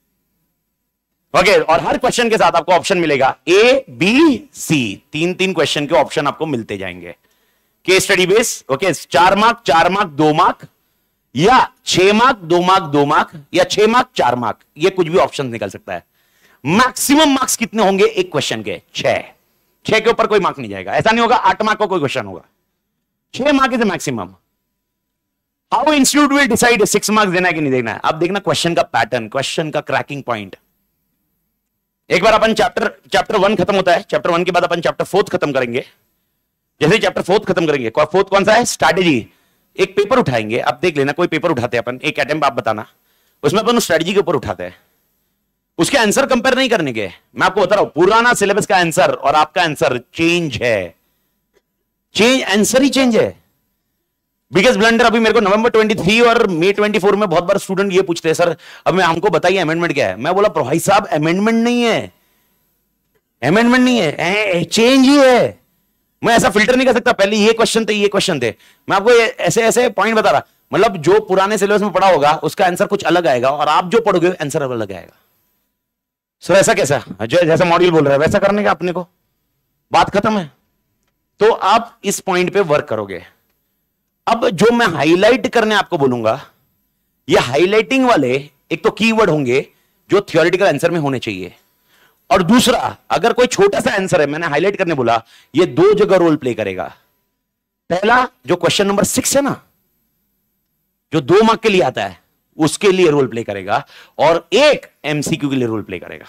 ओके, और हर क्वेश्चन के साथ आपको ऑप्शन मिलेगा ए, बी, सी। 3 क्वेश्चन के ऑप्शन आपको मिलते जाएंगे। Case study base. Okay, 4 mark, 4 mark, 2 mark, या 6 मार्क, 2 मार्क, 2 मार्क, या 6 मार्क, 4 मार्क। ये कुछ भी ऑप्शन निकल सकता है। मैक्सिमम मार्क्स कितने होंगे एक क्वेश्चन के? 6 के ऊपर कोई मार्क नहीं जाएगा। ऐसा नहीं होगा 8 मार्क का कोई क्वेश्चन होगा। 6 mark is maximum. How institute will decide 6 marks देना है कि नहीं देना है? अब देखना क्वेश्चन का पैटर्न, क्वेश्चन का क्रैकिंग पॉइंट। एक बार अपन चैप्टर 1 खत्म होता है, चैप्टर 1 के बाद अपन चैप्टर 4 खत्म करेंगे। जैसे चैप्टर 4 खत्म करेंगे, 4 कौन सा है? स्ट्रैटेजी। एक पेपर उठाएंगे, आप देख लेना, कोई पेपर उठाते हैं अपन, एक अटेम्प्ट आप बताना, उसमें अपन स्ट्रैटेजी के ऊपर उठाते हैं। उसके आंसर कंपेयर नहीं करने के, मैं आपको बता रहा हूं, पुराना सिलेबस का आंसर और आपका आंसर चेंज है। आंसर ही चेंज है। बिगेस्ट ब्लंडर अभी मेरे को नवंबर 23 और मई 24 में बहुत बार स्टूडेंट ये पूछते हैं, सर अब मैं हमको बताइए अमेंडमेंट क्या है। मैं बोला भाई साहब अमेंडमेंट नहीं है, अमेंडमेंट नहीं है, चेंज ही है। मैं ऐसा फिल्टर नहीं कर सकता, पहले ये क्वेश्चन थे, ये क्वेश्चन थे। मैं आपको ऐसे ऐसे पॉइंट बता रहा, मतलब जो पुराने सिलेबस में पढ़ा होगा उसका आंसर कुछ अलग आएगा, और आप जो पढ़ोगे आंसर अलग आएगा। सो ऐसा कैसा? जैसा मॉड्यूल बोल रहा है वैसा करने का अपने को, बात खत्म है। तो आप इस पॉइंट पे वर्क करोगे। अब जो मैं हाईलाइट करने आपको बोलूंगा, ये हाईलाइटिंग वाले एक तो कीवर्ड होंगे जो थियोरेटिकल आंसर में होने चाहिए, और दूसरा अगर कोई छोटा सा आंसर है, मैंने हाईलाइट करने बोला, ये 2 जगह रोल प्ले करेगा। पहला जो क्वेश्चन नंबर 6 है ना, जो 2 मार्क के लिए आता है, उसके लिए रोल प्ले करेगा, और एक एमसीक्यू के लिए रोल प्ले करेगा।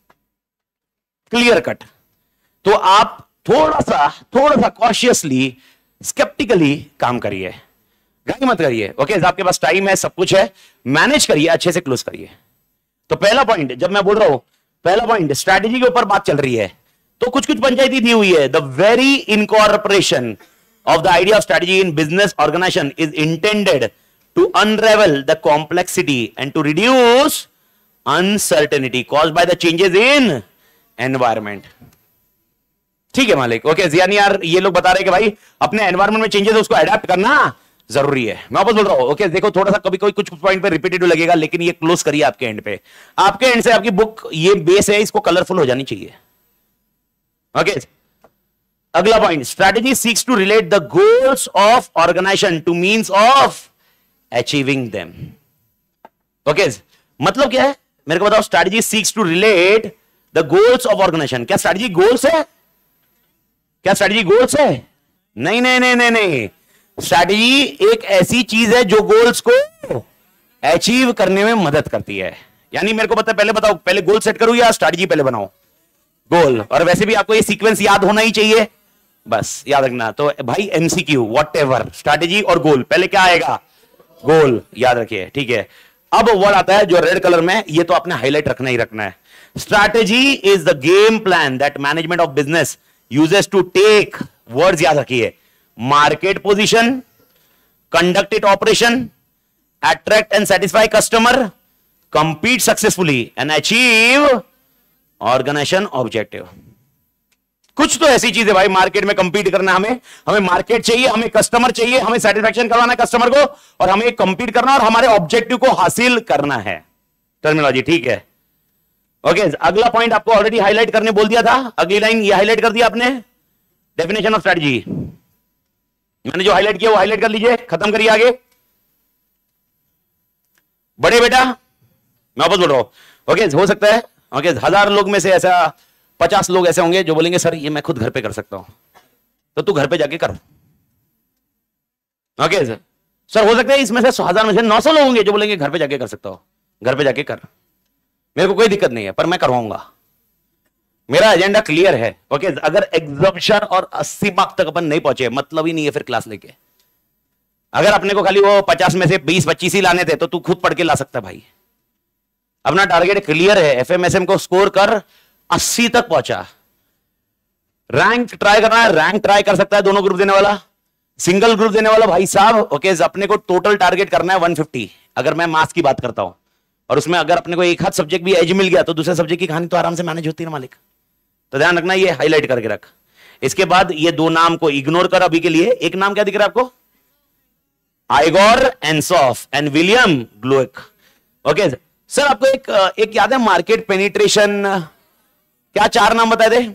Clear cut. तो आप थोड़ा सा कॉशियसली, स्केप्टिकली काम करिए, घाई मत करिए। ओके, आपके पास टाइम है, सब कुछ है, मैनेज करिए, अच्छे से क्लोज करिए। तो पहला पॉइंट, जब मैं बोल रहा हूं पहला पॉइंट स्ट्रैटेजी के ऊपर बात चल रही है, तो कुछ पंचायती दी हुई है। The very incorporation of the idea of strategy in business organization is intended to unravel the complexity and to reduce uncertainty caused by the changes in environment. ठीक है मालिक। ओके, यानी यार ये लोग बता रहे हैं कि भाई अपने एनवायरमेंट में चेंजेस उसको अडेप्ट करना जरूरी है। मैं वापस बोल रहा हूं। ओके, देखो थोड़ा सा कभी कोई कुछ पॉइंट पे रिपीटेटिव लगेगा, लेकिन ये क्लोज करिए आपके एंड पे। आपके एंड से आपकी बुक ये बेस है, इसको कलरफुल हो जानी चाहिए। ओके, अगला point, strategy seeks to relate the goals of organization to means of achieving them. Okay, मतलब क्या है मेरे को बताओ? Strategy seeks to relate the goals of organization. क्या स्ट्रैटेजी गोल्स है? क्या स्ट्रैटेजी गोल्स है? नहीं नहीं नहीं नहीं नहीं, स्ट्रैटेजी एक ऐसी चीज है जो गोल्स को अचीव करने में मदद करती है। यानी मेरे को पहले बताओ, पहले गोल सेट करूं या स्ट्रैटेजी पहले बनाओ? गोल। और वैसे भी आपको ये सीक्वेंस याद होना ही चाहिए, बस याद रखना। तो भाई एमसीक्यू व्हाटएवर, स्ट्रैटेजी और गोल, पहले क्या आएगा? गोल, याद रखिए। ठीक है, अब वर्ड आता है जो रेड कलर में, ये तो आपने हाईलाइट रखना ही रखना है। Strategy is the game plan that management of business uses to take, words याद रखिए, market position, conduct it operation, attract and satisfy customer, compete successfully and achieve organization objective. कुछ तो ऐसी चीज है भाई, मार्केट में कंपीट करना, हमें मार्केट चाहिए, हमें कस्टमर चाहिए, हमें सेटिस्फैक्शन करवाना है कस्टमर को, और हमें कंपीट करना और हमारे ऑब्जेक्टिव को हासिल करना है। टर्मिनोलॉजी ठीक है। ओके, अगला पॉइंट आपको ऑलरेडी हाईलाइट करने बोल दिया था, अगली लाइन ये हाईलाइट कर दिया आपने, डेफिनेशन ऑफ स्ट्रेटजी। मैंने जो हाईलाइट किया वो हाईलाइट कर लीजिए, खत्म करिए आगे। बड़े बेटा मैं वापस बोल रहा हूं। ओके, हो सकता है ओके 1000 लोग में से ऐसा 50 लोग ऐसे होंगे जो बोलेंगे सर ये मैं खुद घर पे कर सकता हूं, तो तू घर पे जाके कर। ओके सर, हो सकता है इसमें से 1000 में से 900 लोग होंगे जो बोलेंगे घर पे जाके कर सकता हूं, घर पे जाके कर, मेरे को कोई दिक्कत नहीं है, पर मैं करवाऊंगा, मेरा एजेंडा क्लियर है। ओके, अगर एग्जाम्पशन और 80 मार्क्स तक अपन नहीं पहुंचे मतलब ही नहीं है फिर क्लास लेके। अगर अपने को खाली वो 50 में से 20-25 ही लाने थे तो तू खुद पढ़ के ला सकता भाई। अपना टारगेट क्लियर है, एफएमएसएम को स्कोर कर 80 तक पहुंचा। रैंक ट्राई करना है, रैंक ट्राई कर सकता है दोनों ग्रुप देने वाला, सिंगल ग्रुप देने वाला भाई साहब। ओके, अपने को टोटल टारगेट करना है 150 अगर मैं मास की बात करता हूं, और उसमें अगर अपने को एक हाथ सब्जेक्ट भी एज मिल गया तो दूसरे सब्जेक्ट की कहानी तो आराम से मैनेज होती है ना मालिक। तो ध्यान रखना, ये हाईलाइट करके रख। इसके बाद ये दो नाम को इग्नोर कर अभी के लिए। एक नाम क्या दिख रहा है आपको? Igor Ansoff and William Glueck. Okay sir, आपको एक याद है मार्केट पेनिट्रेशन, क्या 4 नाम बताए थे?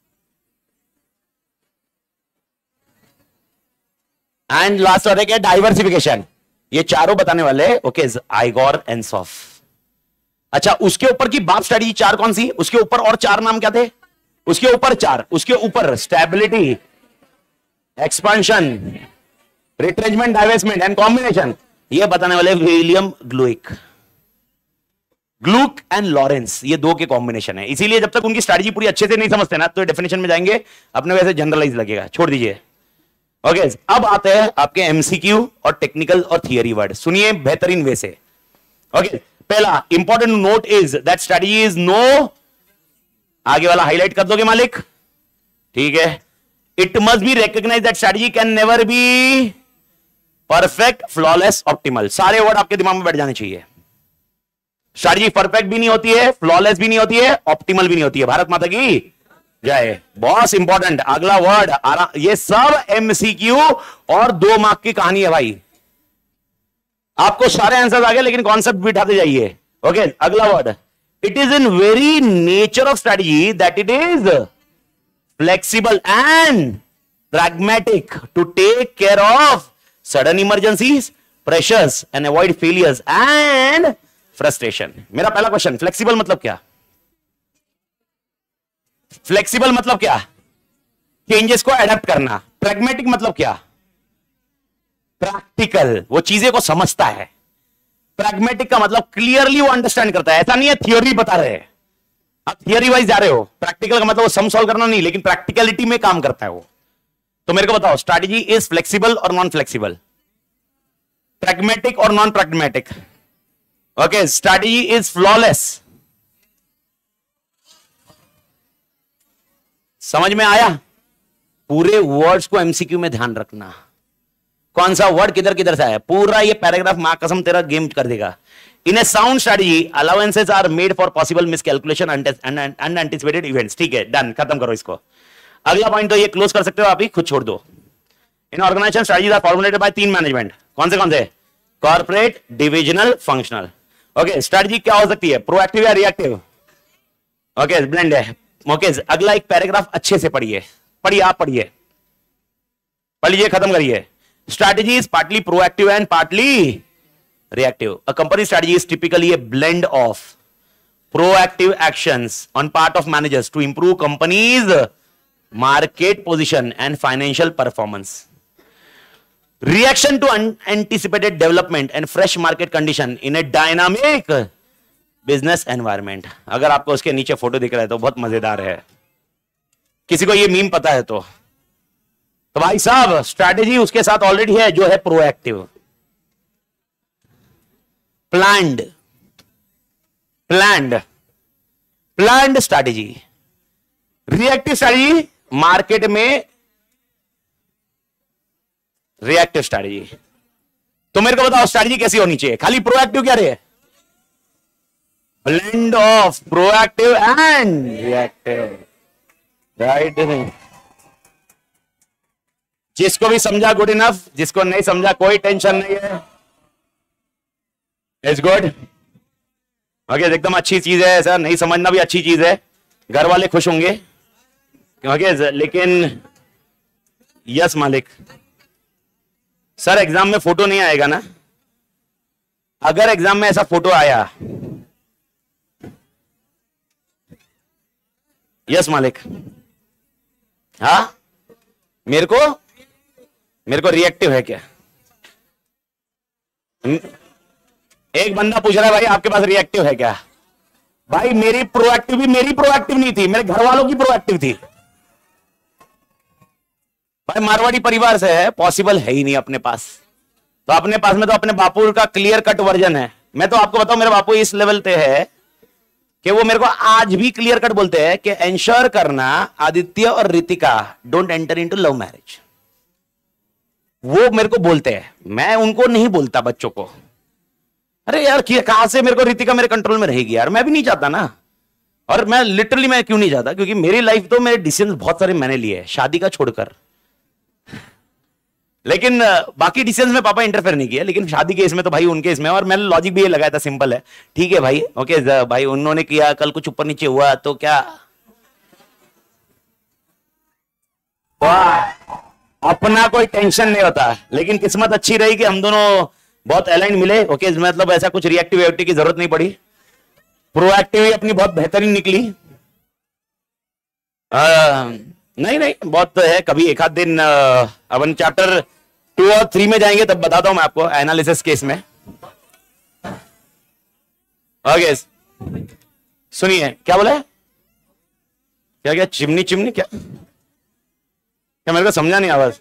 एंड लास्ट और क्या? डाइवर्सिफिकेशन। ये चारों बताने वाले। Okay, Igor Ansoff. अच्छा, उसके ऊपर की बाप स्ट्रेटजी 4 कौन सी? उसके ऊपर और 4 नाम क्या थे? उसके ऊपर 4, उसके ऊपर stability, expansion, retrenchment, divestment and combination. ये बताने वाले William Glueck. Glueck and Lawrence, ये दो के कॉम्बिनेशन है। इसीलिए जब तक उनकी स्ट्रेटजी पूरी अच्छे से नहीं समझते ना तो डेफिनेशन में जाएंगे अपने वैसे जनरलाइज लगेगा, छोड़ दीजिए। ओके, अब आते हैं आपके एमसीक्यू और टेक्निकल और थियरी वर्ड। सुनिए बेहतरीन वे से। ओके, पहला important note is that strategy is no, आगे वाला हाईलाइट कर दोगे मालिक? ठीक है। It must be recognize that strategy can never be perfect, flawless, optimal. सारे वर्ड आपके दिमाग में बैठ जाने चाहिए। स्ट्रेटजी परफेक्ट भी नहीं होती है, फ्लॉलेस भी नहीं होती है, ऑप्टिमल भी नहीं होती है। भारत माता की जय। बहुत इंपॉर्टेंट अगला वर्ड, ये सब एमसीक्यू और 2 मार्क की कहानी है भाई। आपको सारे आंसर आ गए लेकिन कॉन्सेप्ट बिठाते जाइए। ओके, अगला word, it is in very nature of strategy that it is flexible and pragmatic to take care of sudden emergencies, pressures and avoid failures and frustration. मेरा पहला क्वेश्चन, फ्लेक्सिबल मतलब क्या? Flexible मतलब क्या? Changes को adapt करना। Pragmatic मतलब क्या? प्रैक्टिकल, वो चीजें को समझता है। प्रैग्मेटिक का मतलब क्लियरली वो अंडरस्टैंड करता है। ऐसा नहीं है थियोरी बता रहे हैं, आप थियोरी वाइज जा रहे हो। प्रैक्टिकल का मतलब वो सम सॉल्व करना नहीं, लेकिन प्रैक्टिकलिटी में काम करता है वो। तो मेरे को बताओ, स्ट्रैटेजी इज फ्लेक्सिबल और नॉन फ्लेक्सिबल? प्रैग्मेटिक और non pragmatic? Okay, strategy is flawless. समझ में आया? पूरे वर्ड्स को एमसीक्यू में ध्यान रखना, कौन सा वर्ड किधर किधर से आया। पूरा ये पैराग्राफ मां कसम तेरा गेम कर देगा। In a sound strategy allowances are made for possible miscalculation and unanticipated events. ठीक है, डन, खत्म करो इसको। अगला पॉइंट तो ये क्लोज कर सकते हो आप ही, खुद छोड़ दो। In organization strategies are formulated by 3 management. कौन से? Corporate, divisional, functional. Okay, strategy क्या हो सकती है? प्रोएक्टिव या रिएक्टिव? ओके, ब्लेंड है। ओके, अगला एक पैराग्राफ अच्छे से पढ़िए, आप पढ़िए, पढ़ लीजिए, खत्म करिए। Strategy is partly proactive and partly reactive. A company strategy is typically a blend of proactive actions on part of managers to improve companies' market position and financial performance. Reaction to unanticipated development and fresh market condition in a dynamic business environment. अगर आपको उसके नीचे photo दिख रहा है तो बहुत मजेदार है। किसी को ये मीम पता है तो भाई साहब स्ट्रैटेजी उसके साथ ऑलरेडी है जो है proactive, planned strategy. Reactive strategy market में रिएक्टिव स्ट्रैटेजी। तो मेरे को बताओ स्ट्रैटेजी कैसी होनी चाहिए? खाली प्रोएक्टिव क्या रहे? Blend of proactive and reactive, right? जिसको भी समझा गुड इनफ, जिसको नहीं समझा कोई टेंशन नहीं है, इट्स गुड। ओके, एकदम अच्छी चीज है सर, नहीं समझना भी अच्छी चीज है, घर वाले खुश होंगे। ओके, लेकिन यस मालिक, सर एग्जाम में फोटो नहीं आएगा ना? अगर एग्जाम में ऐसा फोटो आया, यस मालिक, हाँ मेरे को रिएक्टिव है क्या? एक बंदा पूछ रहा है भाई आपके पास रिएक्टिव है क्या? भाई मेरी प्रोएक्टिव नहीं थी, मेरे घर वालों की प्रोएक्टिव थी। भाई मारवाड़ी परिवार से है, पॉसिबल है ही नहीं अपने पास। तो अपने पास में तो अपने बापू का क्लियर कट वर्जन है। मैं तो आपको बताऊं, मेरे बापू इस लेवल पे है कि वो मेरे को आज भी क्लियर कट बोलते हैं कि एंश्योर करना आदित्य और Ritika don't enter into love marriage. वो मेरे को बोलते हैं, मैं उनको नहीं बोलता बच्चों को। अरे यार कहां से मेरे को रितिका मेरे कंट्रोल में रहेगी यार, मैं भी नहीं चाहता ना। और मैं लिटरली मैं क्यों नहीं चाहता, क्योंकि मेरी लाइफ तो मेरे डिसीजन बहुत सारे मैंने लिए हैं शादी का छोड़कर, लेकिन बाकी डिसीजन में पापा इंटरफेयर नहीं किया। लेकिन शादी के इसमें तो भाई उनके इसमें, और मैंने लॉजिक भी ये लगाया था, सिंपल है, ठीक है भाई ओके भाई उन्होंने किया, कल कुछ ऊपर नीचे हुआ तो क्या, अपना कोई टेंशन नहीं होता। लेकिन किस्मत अच्छी रही कि हम दोनों बहुत अलाइन मिले। ओके मतलब ऐसा कुछ रिएक्टिव की जरूरत नहीं पड़ी, प्रोएक्टिव ही अपनी बहुत बेहतरीन निकली। नहीं नहीं बहुत है, कभी एक आध दिन अपन चैप्टर 2 और 3 में जाएंगे तब बताता हूं मैं आपको एनालिसिस केस में। ओके सुनिए क्या बोला, क्या क्या चिमनी चिमनी क्या क्या, मेरे को समझा नहीं आवाज।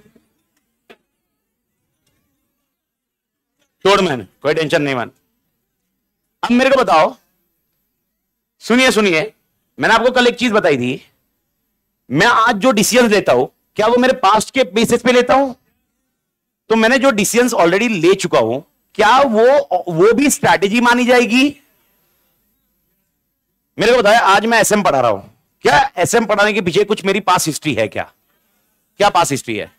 छोड़ मैंने, कोई टेंशन नहीं मान। अब मेरे को बताओ, सुनिए सुनिए, मैंने आपको कल एक चीज बताई थी, मैं आज जो डिसीजन लेता हूं क्या वो मेरे पास्ट के बेसिस पे लेता हूं? तो मैंने जो डिसीजंस ऑलरेडी ले चुका हूं क्या वो भी स्ट्रैटेजी मानी जाएगी? मेरे को बताया, आज मैं एसएम पढ़ा रहा हूं, क्या एसएम पढ़ाने के पीछे कुछ मेरी पास्ट हिस्ट्री है? क्या क्या पास्ट हिस्ट्री है?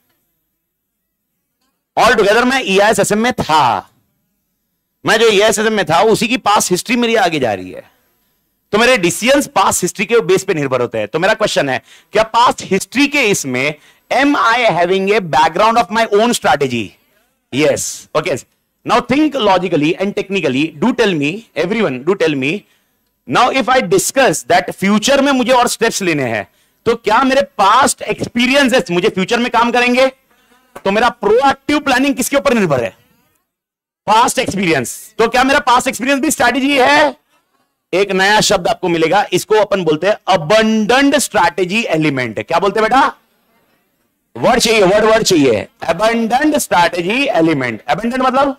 ऑल टुगेदर मैं ईआईएसएसएम में था, मैं जो ईआईएसएसएम में था उसी की पास्ट हिस्ट्री मेरी आगे जा रही है। तो मेरे डिसीजंस पास्ट हिस्ट्री के बेस पे निर्भर होते हैं। तो मेरा क्वेश्चन है, क्या पास्ट हिस्ट्री के इसमें am I having a background of my own strategy? Yes okay, now think logically and technically, do tell me everyone, do tell me now if I discuss that future में मुझे और steps लेने हैं, तो क्या मेरे पास्ट एक्सपीरियंसेस मुझे future में काम करेंगे? तो मेरा प्रोएक्टिव प्लानिंग किसके ऊपर निर्भर है? Past experience. तो क्या मेरा पास्ट एक्सपीरियंस भी स्ट्रैटेजी है? एक नया शब्द आपको मिलेगा, इसको अपन बोलते हैं अबंडेंट स्ट्रैटेजी एलिमेंट। क्या बोलते हैं बेटा? वर्ड चाहिए, वर्ड चाहिए, अबंडेंट स्ट्रैटेजी एलिमेंट। अबंडेंट मतलब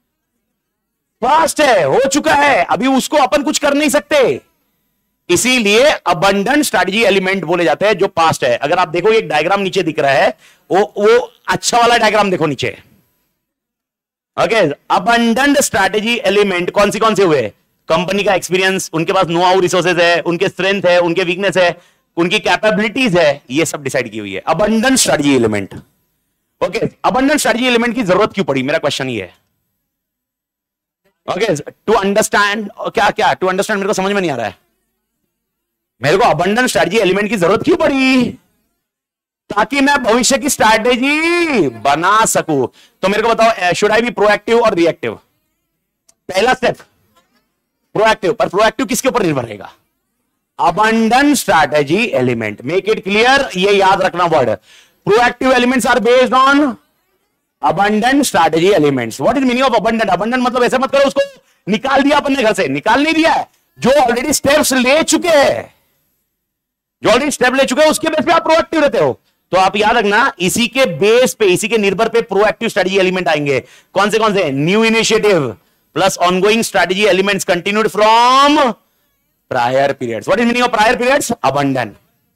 पास्ट है, हो चुका है, अभी उसको अपन कुछ कर नहीं सकते, इसीलिए अबंडेंट स्ट्रैटेजी एलिमेंट बोले जाते हैं जो पास्ट है। अगर आप देखो एक डायग्राम नीचे दिख रहा है, वो अच्छा वाला डायग्राम देखो नीचे। ओके, अबंडेंट स्ट्रैटेजी एलिमेंट कौन से हुए? कंपनी का एक्सपीरियंस, उनके पास नो हाउ रिसोर्सेज है, उनके स्ट्रेंथ है, उनके वीकनेस है, उनकी कैपेबिलिटीज है, ये सब डिसाइड की हुई है abundant strategy element. Okay, abundant strategy element की जरूरत क्यों पड़ी? मेरा क्वेश्चन ये है। ओके, टू अंडरस्टैंड, क्या टू अंडरस्टैंड मेरे को समझ में नहीं आ रहा है। मेरे को अबंडेंट स्ट्रैटेजी एलिमेंट की जरूरत क्यों पड़ी? ताकि मैं भविष्य की स्ट्रैटेजी बना सकूं। तो मेरे को बताओ, शुड आई बी प्रोएक्टिव और रिएक्टिव? पहला स्टेप प्रोएक्टिव, पर प्रोएक्टिव किसके ऊपर निर्भर रहेगा? Abundant strategy element. Make it clear, ये याद रखना word. Proactive elements are based on abundant strategy elements. What is meaning of abundant? Abundant मतलब ऐसे मत करो उसको निकाल दिया अपने घर से, निकाल नहीं दिया है, जो ऑलरेडी स्टेप्स ले चुके हैं, जो ऑलरेडी स्टेप ले चुके हैं उसके बेस पे आप प्रोएक्टिव रहते हो। तो आप याद रखना, इसी के बेस पे, इसी के निर्भर पे प्रोएक्टिव स्ट्रैटेजी एलिमेंट आएंगे। कौन से? New initiative plus ongoing strategy elements continued from prior periods. What is meaning of prior periods? Abundant.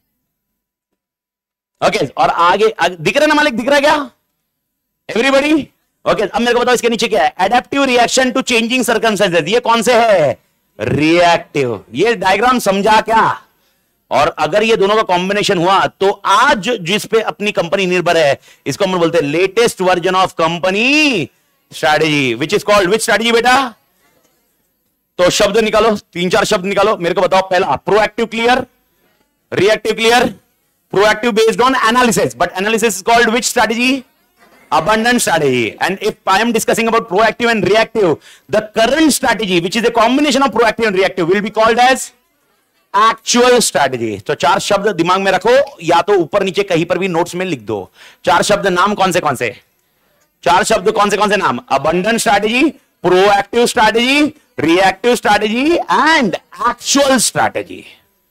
Okay, और आगे दिख रहा है ना मालिक, दिख रहा है क्या एवरीबॉडी? ओके, अब मेरे को बताओ इसके नीचे क्या है? Adaptive reaction to changing circumstances. ये कौन से है? रिएक्टिव। ये डायग्राम समझा क्या? और अगर ये दोनों का कॉम्बिनेशन हुआ तो आज जिस पे अपनी कंपनी निर्भर है, इसको हम बोलते हैं latest version of company strategy, which is called which strategy बेटा? तो शब्द निकालो, 3-4 शब्द निकालो। मेरे को बताओ, पहला proactive clear, reactive clear, proactive based on analysis, but analysis is called which strategy? Abundant strategy. And if I am discussing about proactive and reactive, the current strategy, which is a combination of proactive and reactive, will be called as actual strategy. तो 4 शब्द दिमाग में रखो, या तो ऊपर नीचे कहीं पर भी नोट्स में लिख दो। 4 शब्द नाम कौन से? 4 शब्द कौन से नाम? Abundant strategy, proactive strategy, reactive strategy and actual strategy.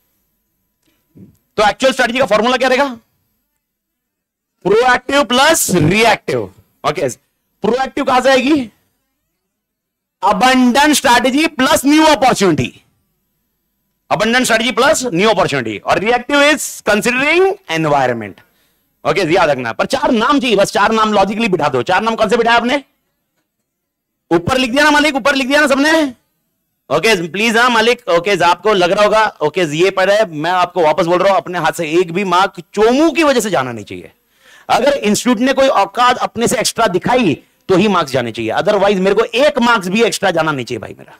तो actual strategy का फॉर्मूला क्या रहेगा? Proactive plus reactive. Okay, proactive कहां से आएगी? Abundant strategy plus new opportunity, abundant strategy plus new opportunity. और reactive is considering environment. Okay, याद रखना। पर 4 नाम चाहिए, बस 4 नाम लॉजिकली बिठा दो। 4 नाम कौन से बिठाया आपने? ऊपर लिख दिया ना मालिक, ऊपर लिख दिया ना सबने? Okay please. हाँ मालिक, ओके आपको लग रहा होगा ओके ये पर है, मैं आपको वापस बोल रहा हूं, अपने हाथ से एक भी मार्क चोमू की वजह से जाना नहीं चाहिए। अगर इंस्टीट्यूट ने कोई औकात अपने से एक्स्ट्रा दिखाई तो ही मार्क्स जाने चाहिए, अदरवाइज मेरे को 1 मार्क्स भी एक्स्ट्रा जाना नहीं चाहिए भाई मेरा।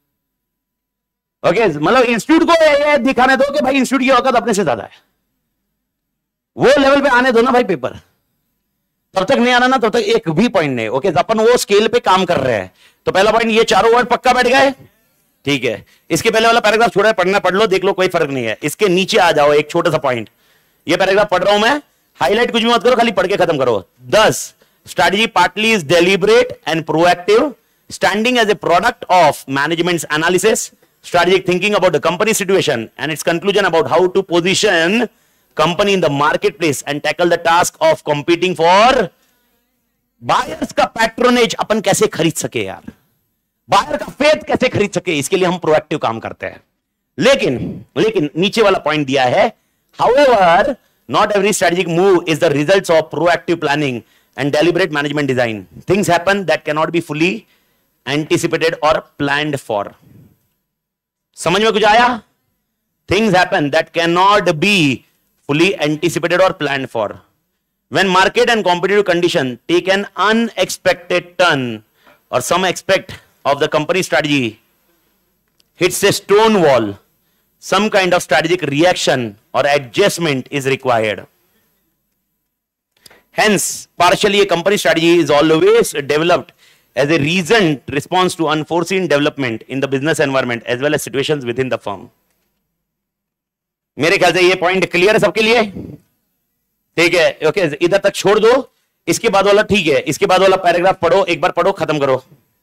ओके मतलब इंस्टीट्यूट को ये दिखाने दो कि भाई इंस्टीट्यूट की औकात अपने से ज्यादा है, वो लेवल पे आने दो ना भाई पेपर। तब तक नहीं आना ना तब तक एक भी पॉइंट नहीं। ओके अपन वो स्केल पे काम कर रहे हैं। तो पहला पॉइंट, ये चारों वर्ड पक्का बैठ गए, ठीक है। इसके पहले वाला पैराग्राफ छोड़ा है, पढ़ना पढ़ लो, देख लो, कोई फर्क नहीं है। इसके नीचे आ जाओ, एक छोटा सा पॉइंट, ये पैराग्राफ पढ़ रहा हूं मैं, हाईलाइट कुछ भी मत करो, खाली पढ़ के खत्म करो। 10 strategy partly is deliberate and proactive, standing as a product of management's analysis, strategic thinking about the company situation and its conclusion about how to position company in the marketplace and tackle the task of competing for buyers का patronage अपन कैसे खरीद सके यार, buyer का faith कैसे खरीद सके, इसके लिए हम प्रोएक्टिव काम करते हैं। लेकिन नीचे वाला पॉइंट दिया है, however not every strategic move is the results of proactive planning and deliberate management design. Things happen that cannot be fully anticipated or planned for. समझ में कुछ आया? Things happen that cannot be fully anticipated or planned for. When market and competitive condition take an unexpected turn or some aspect of the company strategy hits a stone wall, some kind of strategic reaction or adjustment is required. Hence, partially a company strategy is always developed as a reasoned response to unforeseen development in the business environment as well as situations within the firm. मेरे ख्याल से ये point clear है सबके लिए, ठीक है। Okay इधर तक छोड़ दो, इसके बाद वाला ठीक है, इसके बाद वाला पैराग्राफ पढ़ो, एक बार पढ़ो, खत्म करो।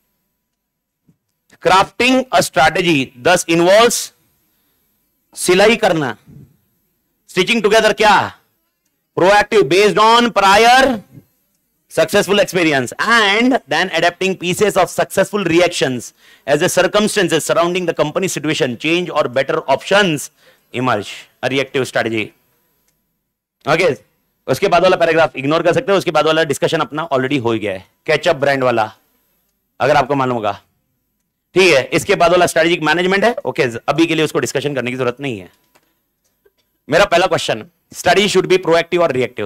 Crafting a strategy thus involves सिलाई करना, स्टिचिंग टुगेदर क्या, proactive based on prior successful experience and then adapting pieces of successful reactions as the circumstances surrounding the company situation change or better options emerge. A reactive strategy. Okay. उसके बाद वाला paragraph ignore कर सकते हो, उसके बाद वाला discussion अपना ऑलरेडी हो गया है, कैचअप ब्रांड वाला, अगर आपको मालूम होगा, ठीक है। इसके बाद वाला स्ट्रेटेजिक मैनेजमेंट है। ओके अभी के लिए उसको डिस्कशन करने की जरूरत नहीं है। मेरा पहला question, strategy should be proactive और रिएक्टिव?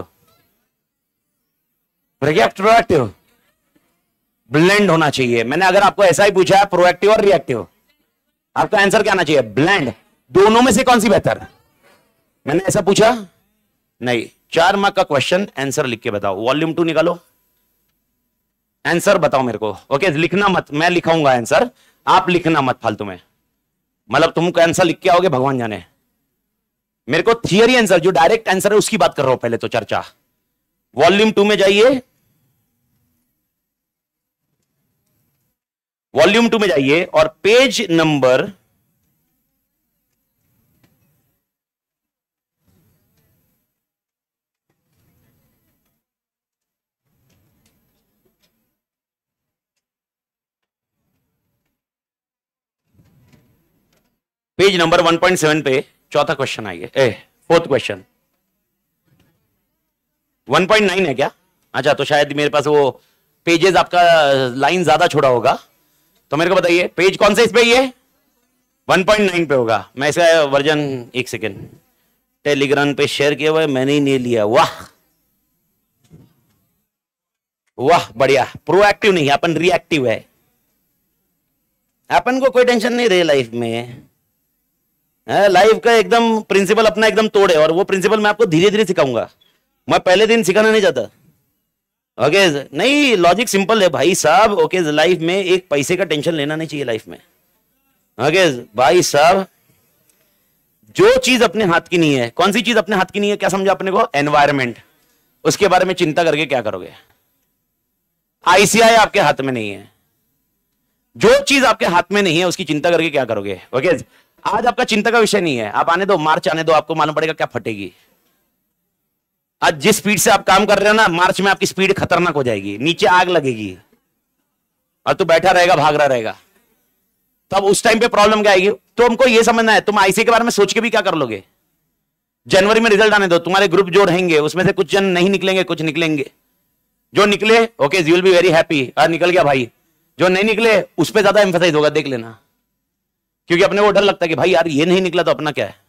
प्रोएक्टिव ब्लेंड होना चाहिए। मैंने अगर आपको ऐसा ही पूछा है प्रोएक्टिव और रिएक्टिव, आपका आंसर क्या आना चाहिए? ब्लेंड। दोनों में से कौन सी बेहतर? मैंने ऐसा पूछा नहीं। 4 मार्क का क्वेश्चन, आंसर लिख के बताओ। वॉल्यूम 2 निकालो, आंसर बताओ मेरे को। ओके लिखना मत, मैं लिखाऊंगा आंसर, आप लिखना मत फालतू में, मतलब तुम आंसर लिख के आओगे भगवान जाने। मेरे को थियरी आंसर, जो डायरेक्ट आंसर है उसकी बात कर रहा हूं पहले तो चर्चा। वॉल्यूम 2 में जाइए, वॉल्यूम 2 में जाइए और पेज नंबर 1.7 पे चौथा क्वेश्चन आइए, 4th क्वेश्चन। 1.9 है क्या? अच्छा तो शायद मेरे पास वो पेजेस आपका लाइन ज्यादा छोड़ा होगा, तो मेरे को बताइए पेज कौन सा इस पे? ये 1.9 पे होगा। मैं इसका वर्जन, एक सेकेंड, टेलीग्राम पे शेयर किया हुआ है, मैंने ही नहीं लिया। वाह वाह बढ़िया। प्रोएक्टिव नहीं, अपन रिएक्टिव है। अपन को कोई टेंशन नहीं रहे लाइफ में, लाइफ का एकदम प्रिंसिपल अपना एकदम तोड़े, और वो प्रिंसिपल मैं आपको धीरे धीरे सिखाऊंगा, मैं पहले दिन सिखाना नहीं चाहता। ओके नहीं, लॉजिक सिंपल है भाई साहब। ओके लाइफ में एक पैसे का टेंशन लेना नहीं चाहिए लाइफ में। ओके भाई साहब, जो चीज अपने हाथ की नहीं है, कौन सी चीज अपने हाथ की नहीं है, क्या समझा अपने को? एनवायरमेंट। उसके बारे में चिंता करके क्या करोगे? आईसीआई आपके हाथ में नहीं है, जो चीज आपके हाथ में नहीं है उसकी चिंता करके क्या करोगे? ओके आज आपका चिंता का विषय नहीं है, आप आने दो, मार्च आने दो, आपको मालूम पड़ेगा क्या फटेगी। आज जिस स्पीड से आप काम कर रहे हो ना, मार्च में आपकी स्पीड खतरनाक हो जाएगी, नीचे आग लगेगी। और तू बैठा रहेगा, भाग रहा रहेगा, तब उस टाइम पे प्रॉब्लम क्या आएगी? तो हमको ये समझना है, तुम आईसी के बारे में सोच के भी क्या कर लोगे? जनवरी में रिजल्ट आने दो, तुम्हारे ग्रुप जो रहेंगे उसमें से कुछ जन नहीं निकलेंगे, कुछ निकलेंगे। जो निकले okay, you will be very happy, निकल गया भाई। जो नहीं निकले उस पर ज्यादा एम्फेसाइज होगा, देख लेना, क्योंकि अपने को डर लगता है कि भाई यार ये नहीं निकला तो अपना क्या है,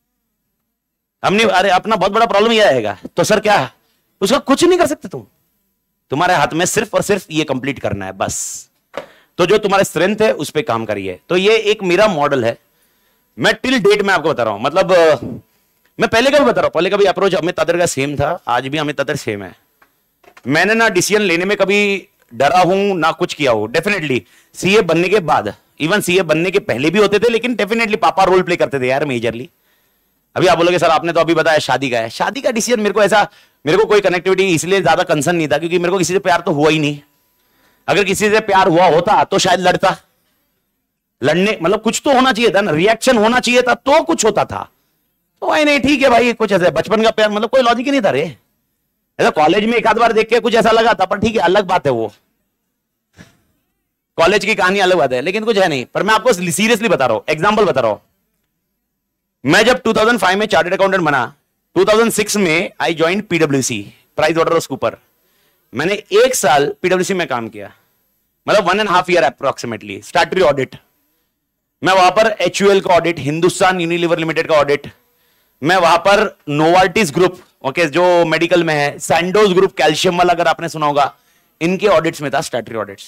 हमने, अरे अपना बहुत बड़ा प्रॉब्लम ये आएगा। तो सर क्या, उसका कुछ नहीं कर सकते तुम, तुम्हारे हाथ में सिर्फ और सिर्फ ये कंप्लीट करना है बस। तो जो तुम्हारे स्ट्रेंथ है उस पर काम करिए। तो ये एक मेरा मॉडल है, मैं टिल डेट में आपको बता रहा हूं, मतलब मैं पहले का भी बता रहा हूं, पहले का भी अप्रोच अमित तादर का सेम था, आज भी अमित तादर सेम है। मैंने ना डिसीजन लेने में कभी डरा हूं ना कुछ किया हूं। डेफिनेटली सीए बनने के बाद, इवन सीए बनने के पहले भी होते थे, लेकिन डेफिनेटली पापा रोल प्ले करते थे यार मेजरली। अभी आप बोलोगे सर आपने तो अभी बताया शादी का है, शादी का डिसीजन मेरे को ऐसा, मेरे को कोई कनेक्टिविटी इसलिए ज्यादा कंसर्न नहीं था क्योंकि मेरे को किसी से प्यार तो हुआ ही नहीं। अगर किसी से प्यार हुआ होता तो शायद लड़ता, लड़ने मतलब कुछ तो होना चाहिए था ना, रिएक्शन होना चाहिए था तो कुछ होता था। तो भाई नहीं ठीक है भाई, कुछ ऐसा बचपन का प्यार, मतलब कोई लॉजिक ही नहीं था रे। ऐसा कॉलेज में एक आध बार देख के कुछ ऐसा लगा था, पर ठीक है अलग बात है, वो कॉलेज की कहानी अलग बात है, लेकिन कुछ है नहीं। पर मैं आपको सीरियसली बता रहा हूं, एग्जांपल बता रहा हूं। मैं जब 2005 में चार्टर्ड अकाउंटेंट बना, 2006 में आई ज्वाइन पीडब्ल्यूसी, प्राइस वाटर कूपर। मैंने 1 साल पीडब्ल्यूसी में काम किया, मतलब 1.5 ईयर अप्रोक्सीमेटली। स्टैट्यूटरी ऑडिट, मैं वहां पर एचयूएल का ऑडिट, हिंदुस्तान यूनिलीवर लिमिटेड का ऑडिट, मैं वहां पर नोवार्टिस ग्रुप ओके जो मेडिकल में है, सैंडोज ग्रुप कैल्शियम वाला अगर आपने सुना होगा, इनके ऑडिट्स में था, स्टैट्यूटरी ऑडिट्स।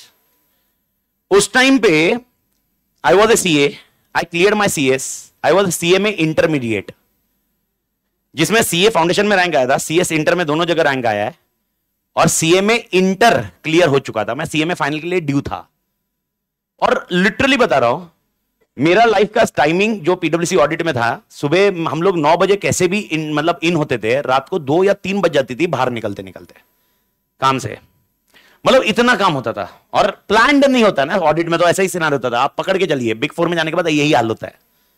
उस टाइम पे I was a CA, I clear my CS, I was CA में इंटरमीडिएट, जिसमें सीए फाउंडेशन में रैंक आया था, सीएस इंटर में दोनों जगह रैंक आया है, और सीए में इंटर क्लियर हो चुका था। मैं सीए में फाइनल के लिए ड्यू था। और लिटरली बता रहा हूं, मेरा लाइफ का टाइमिंग जो पीडब्ल्यूसी ऑडिट में था, सुबह हम लोग 9 बजे कैसे भी इन होते थे, रात को 2 या 3 बज जाती थी बाहर निकलते निकलते काम से। मतलब इतना काम होता था, और प्लान्ड नहीं होता ना ऑडिट में, तो ऐसा ही सिनारियो होता था, आप पकड़ के चलिए। बिग 4 में जाने के बाद यही हाल होता है।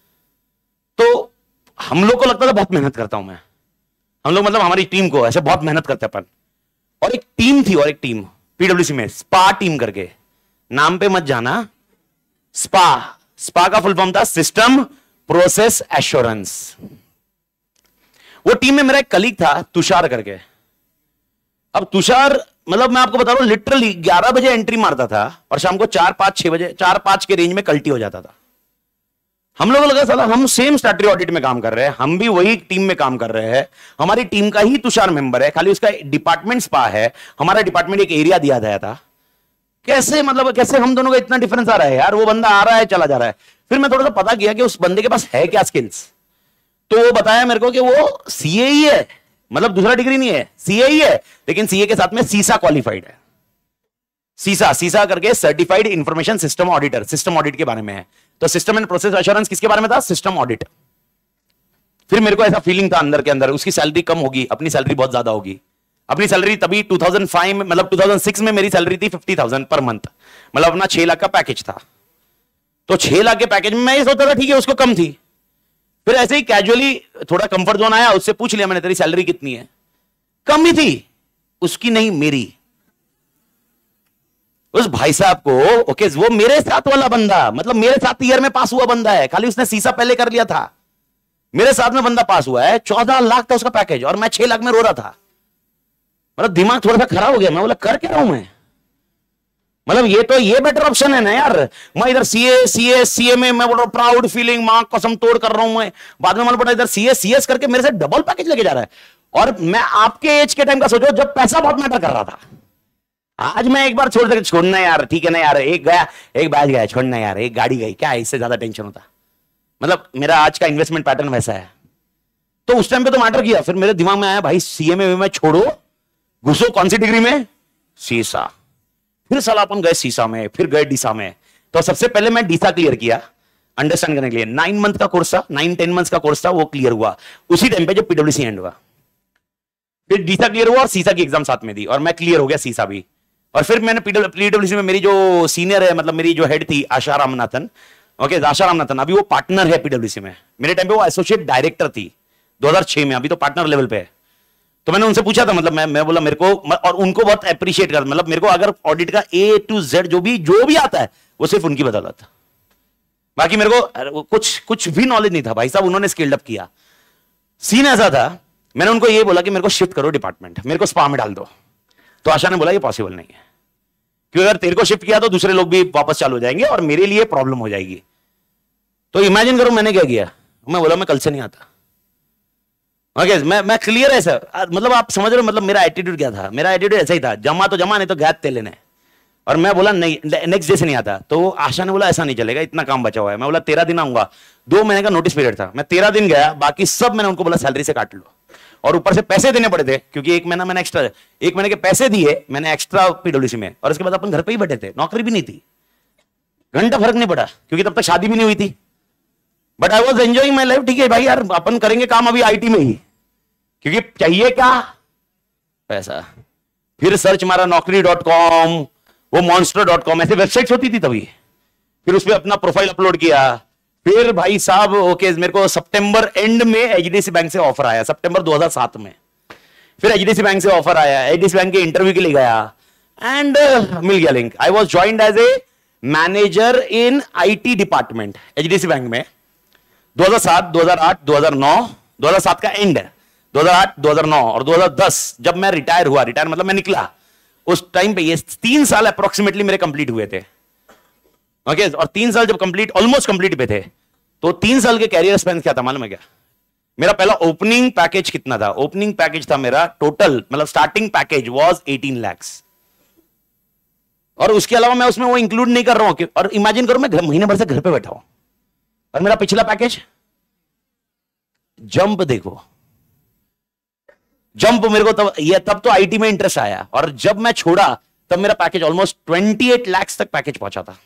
तो हम लोग को लगता था बहुत मेहनत करता हूं मैं, हम लोग मतलब हमारी टीम को ऐसे बहुत मेहनत करते अपन। और एक टीम थी, और एक टीम पीडब्ल्यूसी में स्पा टीम करके, नाम पे मत जाना, स्पा, स्पा का फुल फॉर्म था सिस्टम प्रोसेस एश्योरेंस। वो टीम में मेरा एक कलीग था तुषार करके। अब तुषार, मतलब मैं आपको बता रहा हूं, लिटरली 11 बजे एंट्री मारता था और शाम को 4-5-6 बजे, 4-5 के रेंज में कल्टी हो जाता था। हम लोगों को लगा साला हम सेम स्टैट्यूटरी ऑडिट में काम कर रहे हैं, हम भी वही टीम में काम कर रहे हैं, हमारी टीम का ही तुषार मेंबर है, खाली उसका डिपार्टमेंट स्पा है, हमारा डिपार्टमेंट एक एरिया दिया गया था। कैसे, मतलब कैसे हम दोनों का इतना डिफरेंस आ रहा है यार? वो बंदा आ रहा है चला जा रहा है। फिर मैं थोड़ा सा पता किया कि उस बंदे के पास है क्या स्किल्स। तो वो बताया मेरे को कि वो सीए ही है, मतलब दूसरा डिग्री नहीं है, सीए ही है, लेकिन सीए के साथ में सीसा क्वालिफाइड है। सीसा करके certified information system auditor, system audit के बारे में है। तो सिस्टम एंड प्रोसेस एश्योरेंस किसके बारे में था? System audit. फिर मेरे को ऐसा फीलिंग था अंदर के अंदर, उसकी सैलरी कम होगी, अपनी सैलरी बहुत ज्यादा होगी। अपनी सैलरी तभी 2005 में, मतलब 2006 में मेरी सैलरी थी 50,000 पर मंथ, मतलब अपना 6 लाख का पैकेज था। तो 6 लाख के पैकेज में मैं ये सोचता था ठीक है, उसको कम थी। फिर ऐसे ही कैजुअली थोड़ा कंफर्ट जोन आया, उससे पूछ लिया मैंने तेरी सैलरी कितनी है? कम ही थी, उसकी नहीं मेरी। उस भाई साहब को ओके, वो मेरे साथ वाला बंदा, मतलब मेरे साथ ईयर में पास हुआ बंदा है, खाली उसने सीसा पहले कर लिया था, मेरे साथ में बंदा पास हुआ है। 14 लाख था उसका पैकेज और मैं 6 लाख में रो रहा था। मतलब दिमाग थोड़ा सा खराब हो गया। मैं बोला कर क्या रहा हूं मैं, मतलब ये बेटर ऑप्शन है ना यार। मैं इधर सीए में मैं बोल रहा हूं प्राउड फीलिंग, मां कसम तोड़ कर रहा हूं मैं। बाद में मालूम पड़ा इधर सीएस करके मेरे से डबल पैकेज लेके जा रहा है। और मैं आपके एज के टाइम का सोचो जब पैसा बहुत मैटर कर रहा था। आज मैं एक बार छोड़ना यार, ठीक है ना यार, एक गया एक बैच गया, छोड़ना यार, एक गाड़ी गई, क्या है इससे ज्यादा टेंशन होता। मतलब मेरा आज का इन्वेस्टमेंट पैटर्न वैसा है। तो उस टाइम पे तो मैटर किया। फिर मेरे दिमाग में आया भाई सीए में मैं छोड़ो, घुसो कौन सी डिग्री में? सीसा। फिर साला अपन गए सीसा में, फिर गए डीसा में। तो सबसे पहले मैं डीसा क्लियर किया अंडरस्टैंड करने के लिए। 9 मंथ का कोर्स था, 9-10 मंथ का कोर्स था, वो क्लियर हुआ उसी टाइम पे जब पीडब्ल्यूसी एंड हुआ। फिर डीसा क्लियर हुआ और सीसा की एग्जाम साथ में दी और मैं क्लियर हो गया सीसा भी। और फिर मैंने पीडब्ल्यूसी में मेरी जो सीनियर है, मतलब मेरी जो हेड थी आशा रामनाथन, ओके आशा रामनाथन, अभी वो पार्टनर है पीडब्ल्यूसी में। मेरे टाइम पे वो एसोसिएट डायरेक्टर थी 2006 में, अभी तो पार्टनर लेवल पे है। तो मैंने उनसे पूछा था, मतलब मैं बोला मेरे को, और उनको बहुत अप्रिशिएट कर, मतलब मेरे को अगर ऑडिट का A to Z जो भी आता है वो सिर्फ उनकी बदौलत था। बाकी मेरे को कुछ भी नॉलेज नहीं था भाई साहब, उन्होंने स्केल्ड अप किया। सीन ऐसा था, मैंने उनको ये बोला कि मेरे को शिफ्ट करो डिपार्टमेंट, मेरे को स्पा में डाल दो। तो आशा ने बोला ये पॉसिबल नहीं है, क्योंकि अगर तेरे को शिफ्ट किया तो दूसरे लोग भी वापस चालू हो जाएंगे और मेरे लिए प्रॉब्लम हो जाएगी। तो इमेजिन करो मैंने क्या किया, मैं बोला मैं कल से नहीं आता। ओके मैं क्लियर है सर, मतलब आप समझ रहे हो, मतलब मेरा एटीट्यूड क्या था, मेरा एटीट्यूड ऐसा ही था, जमा तो जमा नहीं तो गैत तेल लेने। और मैं बोला नहीं, नेक्स्ट डे से नहीं आता। तो आशा ने बोला ऐसा नहीं चलेगा, इतना काम बचा हुआ है। मैं बोला 13 दिन आऊंगा, 2 महीने का नोटिस पीरियड था, मैं 13 दिन गया, बाकी सब मैंने उनको बोला सैलरी से काट लो, और ऊपर से पैसे देने पड़े थे, क्योंकि 1 महीना मैंने एक्स्ट्रा, 1 महीने के पैसे दिए मैंने एक्स्ट्रा पीडब्ल्यूसी में, और उसके बाद अपन घर पे ही बैठे थे, नौकरी भी नहीं थी, घंटा फर्क नहीं पड़ा, क्योंकि तब तक शादी भी नहीं हुई थी। But I was enjoying my life. ठीक है भाई यार, अपन करेंगे काम अभी आईटी में ही, क्योंकि चाहिए क्या, पैसा। फिर सर्च मारा naukri.com, वो monster.com, ऐसे वेबसाइट्स होती थी तभी। फिर उसमें अपना प्रोफाइल अपलोड किया। फिर भाई साहब ओके, मेरे को सितंबर एंड में एचडीएफसी बैंक से ऑफर आया, सितंबर 2007 में। फिर एचडीएफसी बैंक से ऑफर आया, एचडीएफसी बैंक के इंटरव्यू के लिए गया एंड मिल गया link. I was joined as a manager in IT department HDFC bank में 2007, 2008, 2009, 2007 का एंड है, 2008, 2009 और 2010 जब मैं रिटायर हुआ, रिटायर मतलब मैं निकला, उस टाइम पे ये 3 साल अप्रोक्सीमेटली मेरे कंप्लीट हुए थे। ओके और 3 साल जब कंप्लीट, ऑलमोस्ट कंप्लीट पे थे, तो 3 साल के कैरियर स्पेन क्या था मालूम है क्या? मेरा पहला ओपनिंग पैकेज कितना था? ओपनिंग पैकेज था मेरा टोटल, मतलब स्टार्टिंग पैकेज वाज 18 लाख, और उसके अलावा मैं उसमें वो इंक्लूड नहीं कर रहा हूं। और इमेजिन करो मैं महीने भर से घर पे बैठा हूं, और मेरा पिछला पैकेज जंप देखो, जंप मेरे को तब तो आईटी में इंटरेस्ट आया, और जब मैं छोड़ा तब मेरा पैकेज ऑलमोस्ट 28 लाख तक पैकेज पहुंचा था।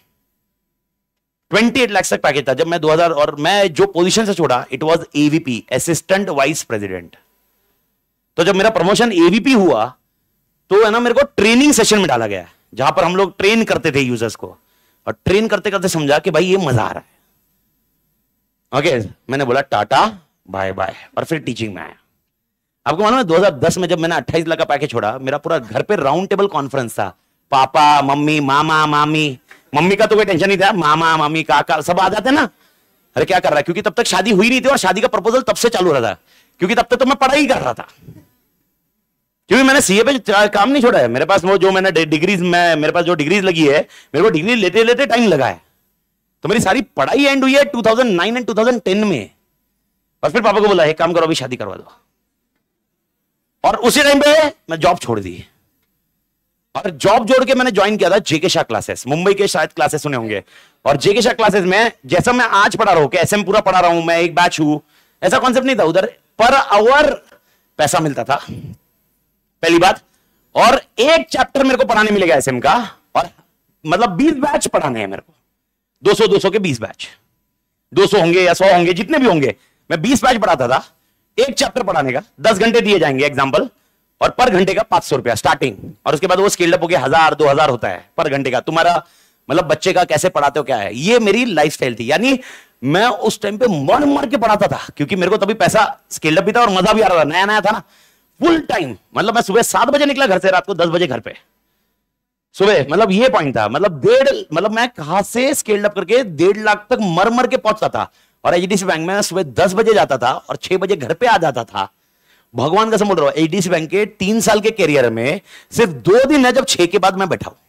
28 लाख तक पैकेज था जब मैं 2000, और मैं जो पोजीशन से छोड़ा it was AVP, assistant vice president. तो जब मेरा प्रमोशन एवीपी हुआ तो है ना, मेरे को ट्रेनिंग सेशन में डाला गया, जहां पर हम लोग ट्रेन करते थे यूजर्स को, और ट्रेन करते करते समझा कि भाई ये मजा आ रहा है। ओके मैंने बोला टाटा बाय बाय, और फिर टीचिंग में आया। आपको मालूम है 2010 में जब मैंने 28 लाख का पैकेज छोड़ा, मेरा पूरा घर पे राउंड टेबल कॉन्फ्रेंस था, पापा मम्मी मामा मामी, मम्मी का तो कोई टेंशन नहीं था, मामा मामी काका सब आ जाते ना, अरे क्या कर रहा है, क्योंकि तब तक शादी हुई नहीं थी, और शादी का प्रपोजल तब से चालू रहा था, क्योंकि तब तक तो मैं पढ़ाई कर रहा था, क्योंकि मैंने सीए पे काम नहीं छोड़ा है। मेरे पास वो जो मैंने डिग्रीज में, मेरे पास जो डिग्रीज लगी है, मेरे को डिग्री लेते लेते टाइम लगा है, तो मेरी सारी पढ़ाई एंड हुई है 2009 एंड 2010 में। और फिर पापा को बोला एक काम करो अभी शादी करवा दो, और उसी टाइम पे मैं जॉब छोड़ दी, और जॉब जोड़ के मैंने ज्वाइन किया था जेके शाह क्लासेस, मुंबई के शायद क्लासेस सुने होंगे। और जेके शाह क्लासेस में जैसा मैं आज पढ़ा रहा हूं कि एसएम पूरा पढ़ा रहा हूं, मैं एक बैच हूं, ऐसा कॉन्सेप्ट नहीं था। उधर पर आवर पैसा मिलता था पहली बात, और एक चैप्टर मेरे को पढ़ाने मिलेगा एसएम का, और मतलब 20 बैच पढ़ाने हैं मेरे को, 200 के 20 बैच, 200 होंगे या 100 होंगे, जितने भी होंगे, मैं 20 बैच पढ़ाता था। एक चैप्टर पढ़ाने का 10 घंटे दिए जाएंगे एग्जाम्पल, और पर घंटे का 500 रुपया स्टार्टिंग, और उसके बाद वो स्केल्ड अप हो गया 1000 2000 होता है पर घंटे का। तुम्हारा मतलब बच्चे का कैसे पढ़ाते हो क्या है, ये मेरी लाइफस्टाइल थी। यानी मैं उस टाइम पे मर मर के पढ़ाता था, क्योंकि मेरे को तभी पैसा स्केल्ड अप भी था और मजा भी आ रहा था, नया नया था ना, फुल टाइम। मतलब मैं सुबह 7 बजे निकला घर से, रात को 10 बजे घर पे सुबह, मतलब ये पॉइंट था। मतलब मैं कहां से स्केल्ड अप करके 1.5 लाख तक मर मर के पहुंचता था। और एचडीएफसी बैंक में सुबह 10 बजे जाता था और 6 बजे घर पे आ जाता था। भगवान कसम बोल रहा हूं, एचडीएफसी बैंक के 3 साल के कैरियर में सिर्फ 2 दिन है जब 6 के बाद मैं बैठा हूं,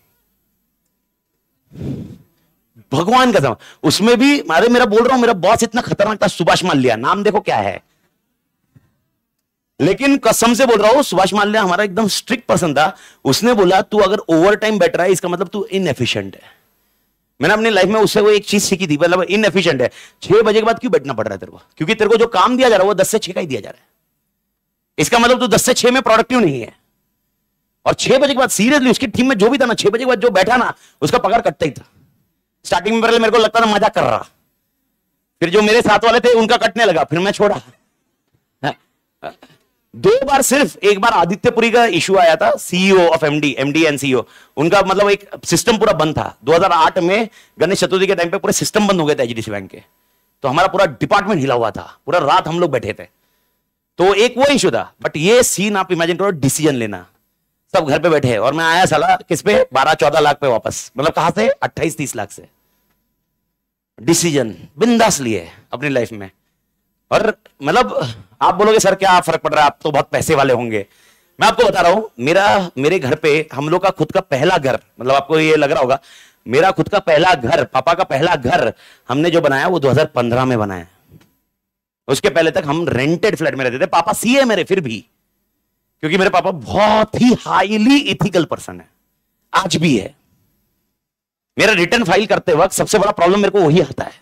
भगवान कसम। उसमें भी अरे मेरा बोल रहा हूं, मेरा बॉस इतना खतरनाक था, सुभाष माल्या, नाम देखो क्या है, लेकिन कसम से बोल रहा हूं, सुभाष माल्या हमारा एकदम स्ट्रिक्ट पर्सन था। उसने बोला तू अगर ओवर टाइम बैठ रहा है इसका मतलब तू इनएफिशिएंट है। मैंने अपनी लाइफ में उससे वो एक चीज सीखी थी, मतलब इनएफिशिएंट है, 6 बजे के बाद क्यों बैठना पड़ रहा है तेरे को, क्योंकि तेरे को जो काम दिया जा रहा है वो 10 से 6 का ही दिया जा रहा है, इसका मतलब तू 10 से 6 में प्रोडक्टिव नहीं है। और 6 बजे के बाद सीरियसली उसकी टीम में जो भी था ना, 6 बजे के बाद जो बैठा ना, उसका पगार कटता ही था। स्टार्टिंग में पहले मेरे को लगता था मजाक कर रहा, फिर जो मेरे साथ वाले थे उनका कटने लगा, फिर मैं छोड़ा। 2 बार, सिर्फ एक बार आदित्यपुरी का इशू आया था, CEO of MD and CEO, उनका मतलब एक सिस्टम पूरा बंद था। 2008 में गणेश चतुर्थी के टाइम पे पूरे सिस्टम बंद हो गए थे एचडीएफसी बैंक के, तो हमारा पूरा डिपार्टमेंट हिला हुआ था, पूरा रात हम लोग बैठे थे। तो एक वो इशू था। बट ये सीन आप इमेजिन करो, डिसीजन लेना, सब घर पे बैठे हैं और मैं आया साला किस पे, 12-14 लाख पे वापस, मतलब कहां से, 28-30 लाख से। डिसीजन बिंदास लिए अपनी लाइफ में। और मतलब आप बोलोगे सर क्या फर्क पड़ रहा है, आप तो बहुत पैसे वाले होंगे। मैं आपको बता रहा हूं, मेरे घर पे हम लोग का खुद का पहला घर, मतलब आपको ये लग रहा होगा, मेरा खुद का पहला घर, पापा का पहला घर हमने जो बनाया वो 2015 में बनाया। उसके पहले तक हम रेंटेड फ्लैट में रहते थे। पापा सीए मेरे, फिर भी, क्योंकि मेरे पापा बहुत ही हाईली इथिकल पर्सन है, आज भी है। मेरा रिटर्न फाइल करते वक्त सबसे बड़ा प्रॉब्लम मेरे को वही आता है।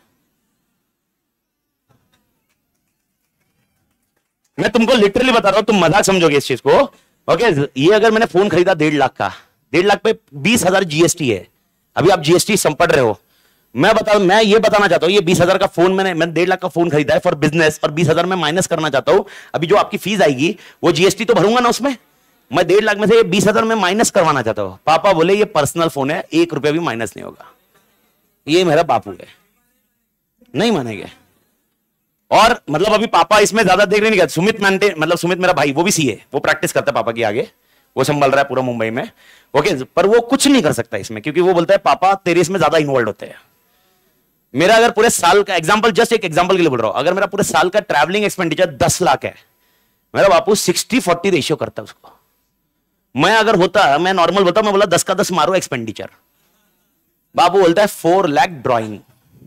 मैं तुमको लिटरली बता रहा हूं, तुम मजाक समझोगे इस चीज को। ओके, ये अगर मैंने फोन खरीदा 1.5 लाख का, 1.5 लाख पे 20,000 जीएसटी है। अभी आप जीएसटी सम पढ़ रहे हो। मैं ये बताना चाहता हूं, ये 20,000 का फोन मैंने 1.5 लाख का फोन खरीदा है फॉर बिजनेस, और 20,000 में माइनस करना चाहता हूं। अभी जो आपकी फीस आएगी वो जीएसटी तो भरूंगा ना उसमें। मैं 1.5 लाख में से 20,000 में माइनस करवाना चाहता हूं। पापा बोले ये पर्सनल फोन है, 1 रुपया भी माइनस नहीं होगा। ये मेरा बापू है, नहीं मानेंगे। और मतलब अभी पापा इसमें ज्यादा देख नहीं गए। सुमित मतलब सुमित मेरा भाई, वो भी सीए, वो प्रैक्टिस करता है पापा की आगे, वो संभाल रहा है पूरा मुंबई में। ओके, पर वो कुछ नहीं कर सकता इसमें, क्योंकि वो बोलता है पापा तेरे इसमें ज्यादा इन्वॉल्व होते हैं। मेरा अगर पूरे साल का एग्जांपल, जस्ट एक एग्जांपल के लिए बोल रहा हूं, अगर मेरा पूरे साल का ट्रैवलिंग एक्सपेंडिचर 10 लाख है, मेरा बापू 60-40 रेशियो करता है उसको। मैं अगर होता, मैं नॉर्मल होता, मैं बोला 10 का 10 मारो एक्सपेंडिचर, बाबू बोलता है 4 लाख ड्रॉइंग,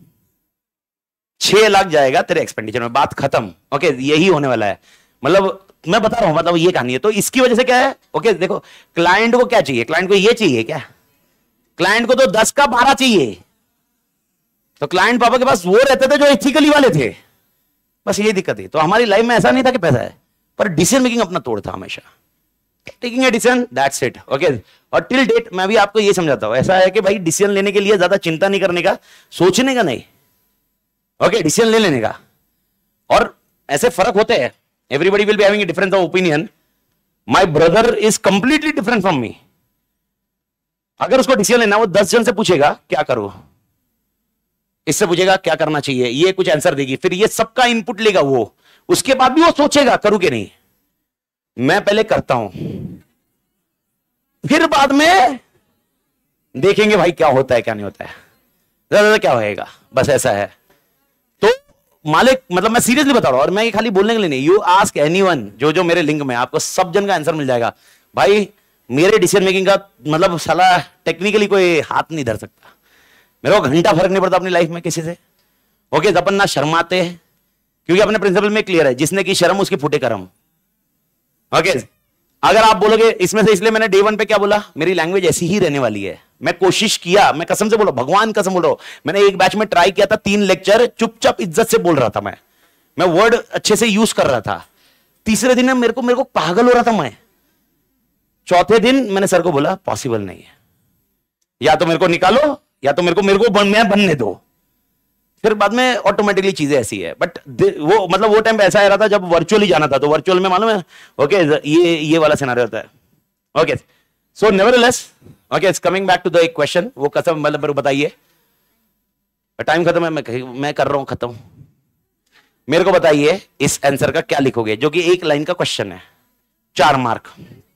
6 लाख जाएगा तेरे एक्सपेंडिचर में, बात खत्म। ओके, यही होने वाला है। मतलब मैं बता रहा हूं, मतलब ये कहानी है। तो इसकी वजह से क्या है, ओके देखो, क्लाइंट को क्या चाहिए, क्लाइंट को ये चाहिए क्या, क्लाइंट को तो 10 का 12 चाहिए। तो क्लाइंट पापा के पास वो रहते थे जो एथिकली वाले थे, बस ये दिक्कत है। तो हमारी लाइफ में ऐसा नहीं था कि पैसा है, पर डिसीजन मेकिंग अपना तोड़ था हमेशा। Taking a decision, that's it. Okay, और टिल डेट मैं भी आपको ये समझाता हूं, ऐसा है कि भाई डिसीजन लेने के लिए ज्यादा चिंता नहीं करने का, सोचने का नहीं। ओके, डिसीजन ले लेने का। और ऐसे फर्क होते हैं, everybody will be having a difference of opinion. My brother is completely different from me. अगर उसको डिसीजन लेना, वो 10 जन से पूछेगा क्या करो, इससे पूछेगा क्या करना चाहिए, ये कुछ आंसर देगी, फिर ये सबका इनपुट लेगा वो, उसके बाद भी वो सोचेगा करूं कि नहीं। मैं पहले करता हूं, फिर बाद में देखेंगे भाई क्या होता है क्या नहीं होता है, ज्यादा क्या होएगा, बस ऐसा है। तो मालिक, मतलब मैं सीरियसली बता रहा हूं, और मैं ये खाली बोलने के लिए नहीं, यू आस्क एनीवन, जो मेरे लिंक में, आपको सब जन का आंसर मिल जाएगा। भाई मेरे डिसीजन मेकिंग का मतलब साला टेक्निकली कोई हाथ नहीं धर सकता, मेरे को घंटा फर्क नहीं पड़ता अपनी लाइफ में किसी से। ओके, अपन ना शर्माते हैं, क्योंकि अपने प्रिंसिपल में क्लियर है, जिसने की शर्म उसकी फूटे करम। ओके, अगर आप बोलोगे इसमें से, इसलिए मैंने डे 1 पे क्या बोला, मेरी लैंग्वेज ऐसी ही रहने वाली है। मैं कोशिश किया, मैं कसम से बोलो, भगवान कसम बोल रहा हूं, मैंने एक बैच में ट्राई किया था 3 लेक्चर, चुपचाप इज्जत से बोल रहा था, मैं वर्ड अच्छे से यूज कर रहा था। तीसरे दिन मेरे को पागल हो रहा था मैं। चौथे दिन मैंने सर को बोला पॉसिबल नहीं है, या तो मेरे को निकालो, या तो मेरे को मैं बनने दो। फिर बाद में ऑटोमेटिकली चीजें ऐसी है। बट वो मतलब वो टाइम पे ऐसा आ रहा था जब वर्चुअली जाना था, तो वर्चुअल में मालूम है, ओके ये वाला सिनेरियो होता है। Okay, so nevertheless, okay, it's coming back to the एक क्वेश्चन, वो कसम मतलब बताइए, टाइम खत्म है, मैं कर रहा हूं खत्म। मेरे को बताइए इस आंसर का क्या लिखोगे, जो कि एक लाइन का क्वेश्चन है, 4 मार्क।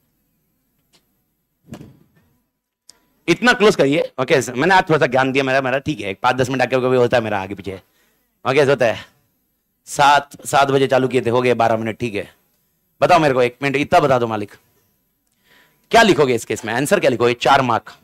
इतना क्लोज करिए। ओके, मैंने आज थोड़ा सा ज्ञान दिया, मेरा ठीक है, 5-10 मिनट आगे कभी होता है मेरा आगे पीछे। ओके, होता है। 7 बजे चालू किए थे, हो गए 12 मिनट, ठीक है। बताओ मेरे को 1 मिनट, इतना बता दो मालिक, क्या लिखोगे इस केस में, आंसर क्या लिखोगे, 4 मार्क।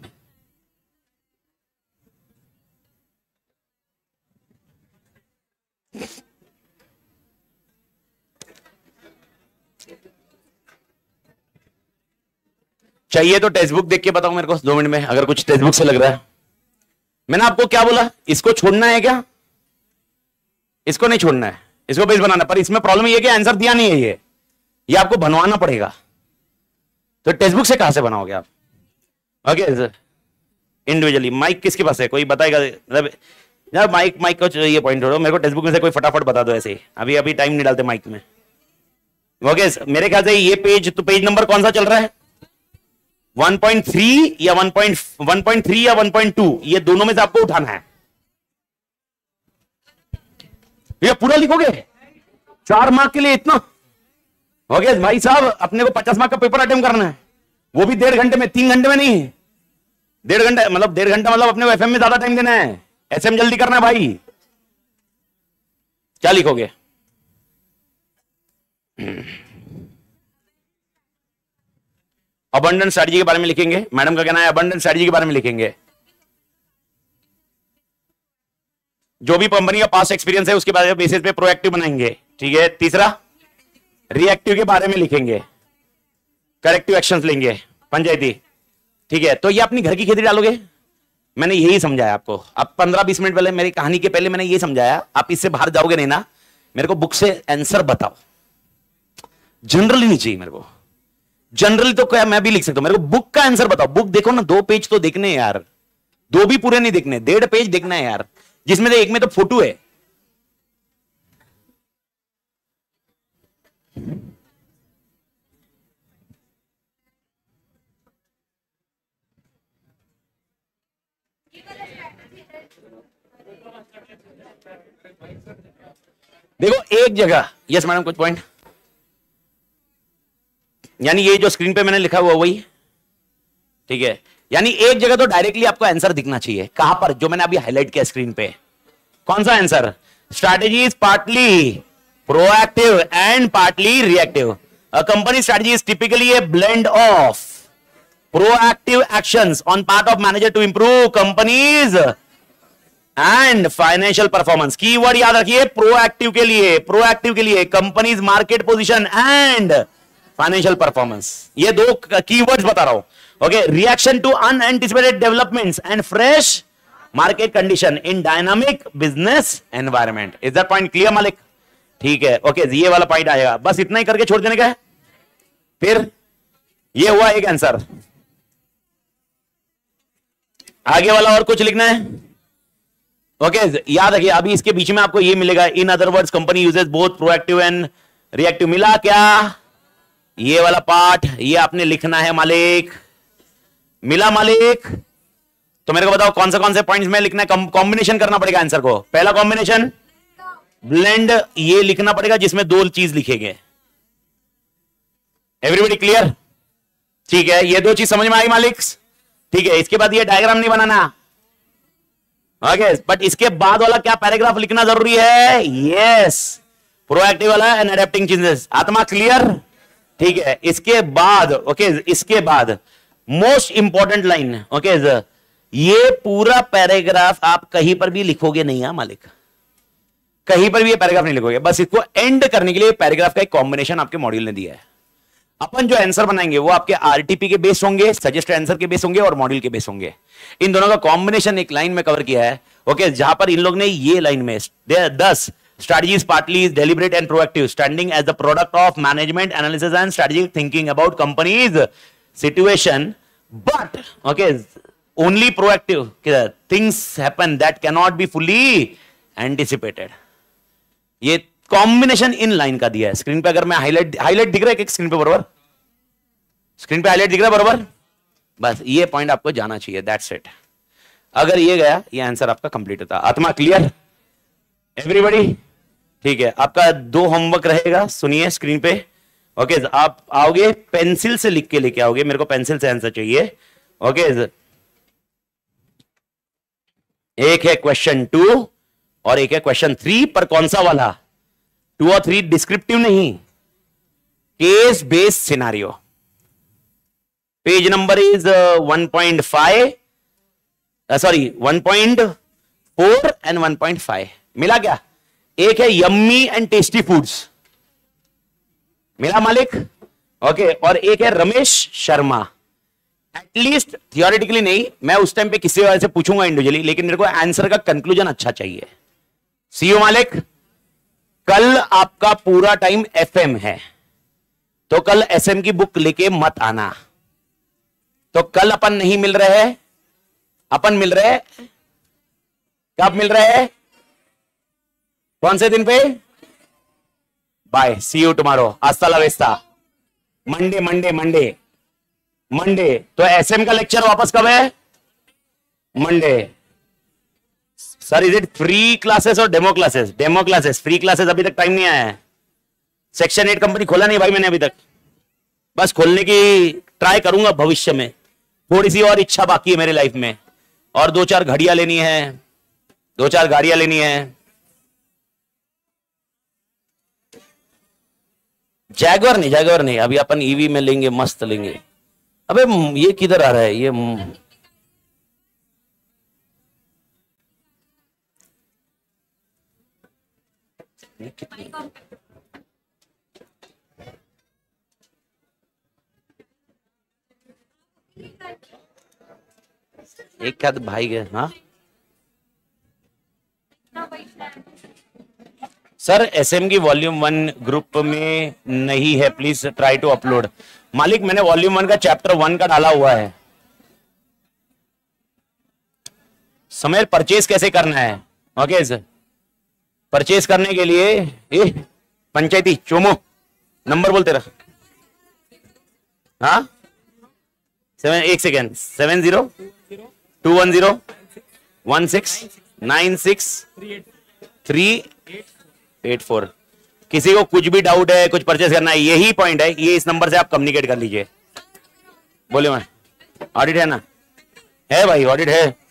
चाहिए तो टेक्स्ट बुक देख के बताओ मेरे को 2 मिनट में, अगर कुछ टेक्स्ट बुक से लग रहा है। मैंने आपको क्या बोला, इसको छोड़ना है क्या, इसको नहीं छोड़ना है, इसको बेस बनाना। पर इसमें प्रॉब्लम ये है कि आंसर दिया नहीं है, ये आपको बनवाना पड़ेगा। तो टेक्स्ट बुक से कहां से बनाओगे आप। Okay, individually. माइक किसके पास है, कोई बताएगा यार, माइक को ये पॉइंट छोड़ो, मेरे को टेक्स्ट बुक में से कोई फटाफट बता दो ऐसे, अभी टाइम नहीं डालते माइक में। ओके, मेरे ख्याल से ये पेज, तो पेज नंबर कौन सा चल रहा है, 1.3 या 1.3 या 1.2, ये दोनों में से आपको उठाना है। ये पूरा लिखोगे 4 मार्क के लिए इतना, ओके भाई साहब, अपने को 50 मार्क का पेपर अटेम्प्ट करना है, वो भी 1.5 घंटे में, 3 घंटे में नहीं, 1.5 घंटा, मतलब 1.5 घंटा, मतलब अपने को एफएम में ज्यादा टाइम देना है, एसएम जल्दी करना है भाई। क्या लिखोगे? अबंडेंस स्ट्रेटजी के बारे में लिखेंगे, मैडम का कहना है अबंडेंस स्ट्रेटजी के बारे में लिखेंगे। जो भी कंपनी का पास्ट एक्सपीरियंस है उसके बेसिस पे प्रोएक्टिव बनाएंगे, ठीक है। तीसरा, रिएक्टिव के बारे में लिखेंगे, करेक्टिव एक्शंस लेंगे, पंचायती, ठीक है। तो ये अपनी घर की खेती डालोगे, मैंने यही समझाया आपको। अब 15-20 मिनट पहले मेरी कहानी के पहले मैंने ये समझाया, आप इससे बाहर जाओगे नहीं ना, मेरे को बुक से आंसर बताओ, जनरली नहीं चाहिए मेरे को। जनरली तो क्या मैं भी लिख सकता हूं, मेरे को बुक का आंसर बताओ। बुक देखो ना, 2 पेज तो देखने यार, 2 भी पूरे नहीं देखने, 1.5 पेज देखना है यार, जिसमें एक में तो फोटो है। देखो एक जगह, यस मैडम कुछ पॉइंट, यानी ये जो स्क्रीन पे मैंने लिखा हुआ वही, ठीक है। यानी एक जगह तो डायरेक्टली आपको आंसर दिखना चाहिए। कहां पर? जो मैंने अभी हाईलाइट किया स्क्रीन पे। कौन सा answer? Strategy is partly proactive and partly reactive. A company strategy is typically a blend of proactive actions on part of manager to improve companies and financial performance. Keyword याद रखिए, proactive के लिए companies market position and financial performance, ये 2 keywords बता रहा हूं। Okay, reaction to unanticipated developments and fresh market condition in dynamic business environment. Is that point clear मालिक? ठीक है, ओके, ये वाला पॉइंट आएगा, बस इतना ही करके छोड़ देने का है। फिर ये हुआ एक आंसर, आगे वाला और कुछ लिखना है। ओके, याद रखिए, अभी इसके बीच में आपको ये मिलेगा, in other words company uses both proactive and reactive. मिला क्या? ये वाला पार्ट ये आपने लिखना है मालिक। मिला मालिक? तो मेरे को बताओ कौन से पॉइंट्स में लिखना है, कॉम्बिनेशन करना पड़ेगा आंसर को। पहला कॉम्बिनेशन ब्लेंड, ये लिखना पड़ेगा जिसमें 2 चीज लिखेंगे। Everybody clear? ठीक है, ये 2 चीज समझ में आई मालिक? ठीक है, इसके बाद ये डायग्राम नहीं बनाना, ओके, बट इसके बाद वाला क्या पैराग्राफ लिखना जरूरी है? यस, प्रोएक्टिव वाला एंड अडेप्टिंग चेंजेस। आत्मा क्लियर? ठीक है, इसके बाद ओके, इसके बाद मोस्ट इंपॉर्टेंट लाइन, ओके, ये पूरा पैराग्राफ आप कहीं पर भी लिखोगे नहीं है मालिक, कहीं पर भी ये पैराग्राफ नहीं लिखोगे, बस इसको एंड करने के लिए पैराग्राफ का एक कॉम्बिनेशन आपके मॉड्यूल ने दिया है। अपन जो आंसर बनाएंगे वो आपके आरटीपी के बेस होंगे, सजेस्टेड आंसर के बेस होंगे और मॉड्यूल के बेस होंगे। इन दोनों का कॉम्बिनेशन एक लाइन में कवर किया है, ओके, जहां पर इन लोग ने ये लाइन में 10 strategies partly is deliberate and proactive, standing as the product of management analysis and strategic thinking about companies situation, but okay, only proactive things happen that cannot be fully anticipated. ये combination इन line का दिया है screen पे। अगर मैं highlight दिख रहा है कि स्क्रीन पे बराबर, स्क्रीन पे हाईलाइट दिख रहा है बराबर, बस ये पॉइंट आपको जाना चाहिए, दैट्स इट। अगर ये गया, ये आंसर आपका कंप्लीट होता। आत्मा क्लियर एवरीबॉडी? ठीक है, आपका 2 होमवर्क रहेगा, सुनिए स्क्रीन पे। ओके, आप आओगे पेंसिल से लिख के लेके आओगे, मेरे को पेंसिल से आंसर चाहिए। ओके, एक है क्वेश्चन 2 और एक है क्वेश्चन 3, पर कौन सा वाला? 2 और 3 डिस्क्रिप्टिव नहीं, case based scenario. Page number is 1.5, sorry 1.4 and 1.5। मिला क्या? एक है यम्मी एंड टेस्टी फूड्स, मिला मालिक? ओके, और एक है रमेश शर्मा। एटलीस्ट थियोरेटिकली नहीं, मैं उस टाइम पे किसी वजह से पूछूंगा इंडिविजुअली, लेकिन मेरे को आंसर का कंक्लूजन अच्छा चाहिए। सी यू मालिक। कल आपका पूरा टाइम एफएम है, तो कल एसएम की बुक लेके मत आना। तो कल अपन नहीं मिल रहे हैं, अपन मिल रहे हैं कब मिल रहे हैं? कौन से दिन पे? बाय, सी यू टुमारो, हस्ता ला वेस्ता। Monday Monday Monday Monday. तो एसएम का लेक्चर वापस कब है? Monday. Sir is it free classes और demo classes? Demo classes, free classes अभी तक टाइम नहीं आया है। सेक्शन 8 कंपनी खोला नहीं भाई मैंने अभी तक, बस खोलने की ट्राई करूंगा भविष्य में। थोड़ी सी और इच्छा बाकी है मेरे लाइफ में, और 2-4 घड़ियां लेनी है, 2-4 गाड़ियां लेनी है। जैगवर नहीं, अभी अपन ईवी में लेंगे, मस्त लेंगे। अबे ये किधर आ रहा है ये? एक क्या भाई गए? हाँ सर, एसएम की वॉल्यूम 1 ग्रुप में नहीं है, प्लीज ट्राई टू अपलोड। मालिक मैंने वॉल्यूम 1 का चैप्टर 1 का डाला हुआ है। समय परचेज कैसे करना है? ओके सर, परचेज करने के लिए पंचायती चोमो नंबर बोलते रहा। हाँ 1 सेकेंड 7020169638 किसी को कुछ भी डाउट है, कुछ परचेज करना है, यही पॉइंट है, ये इस नंबर से आप कम्युनिकेट कर लीजिए। बोले मैं ऑडिट है ना? है भाई, ऑडिट है।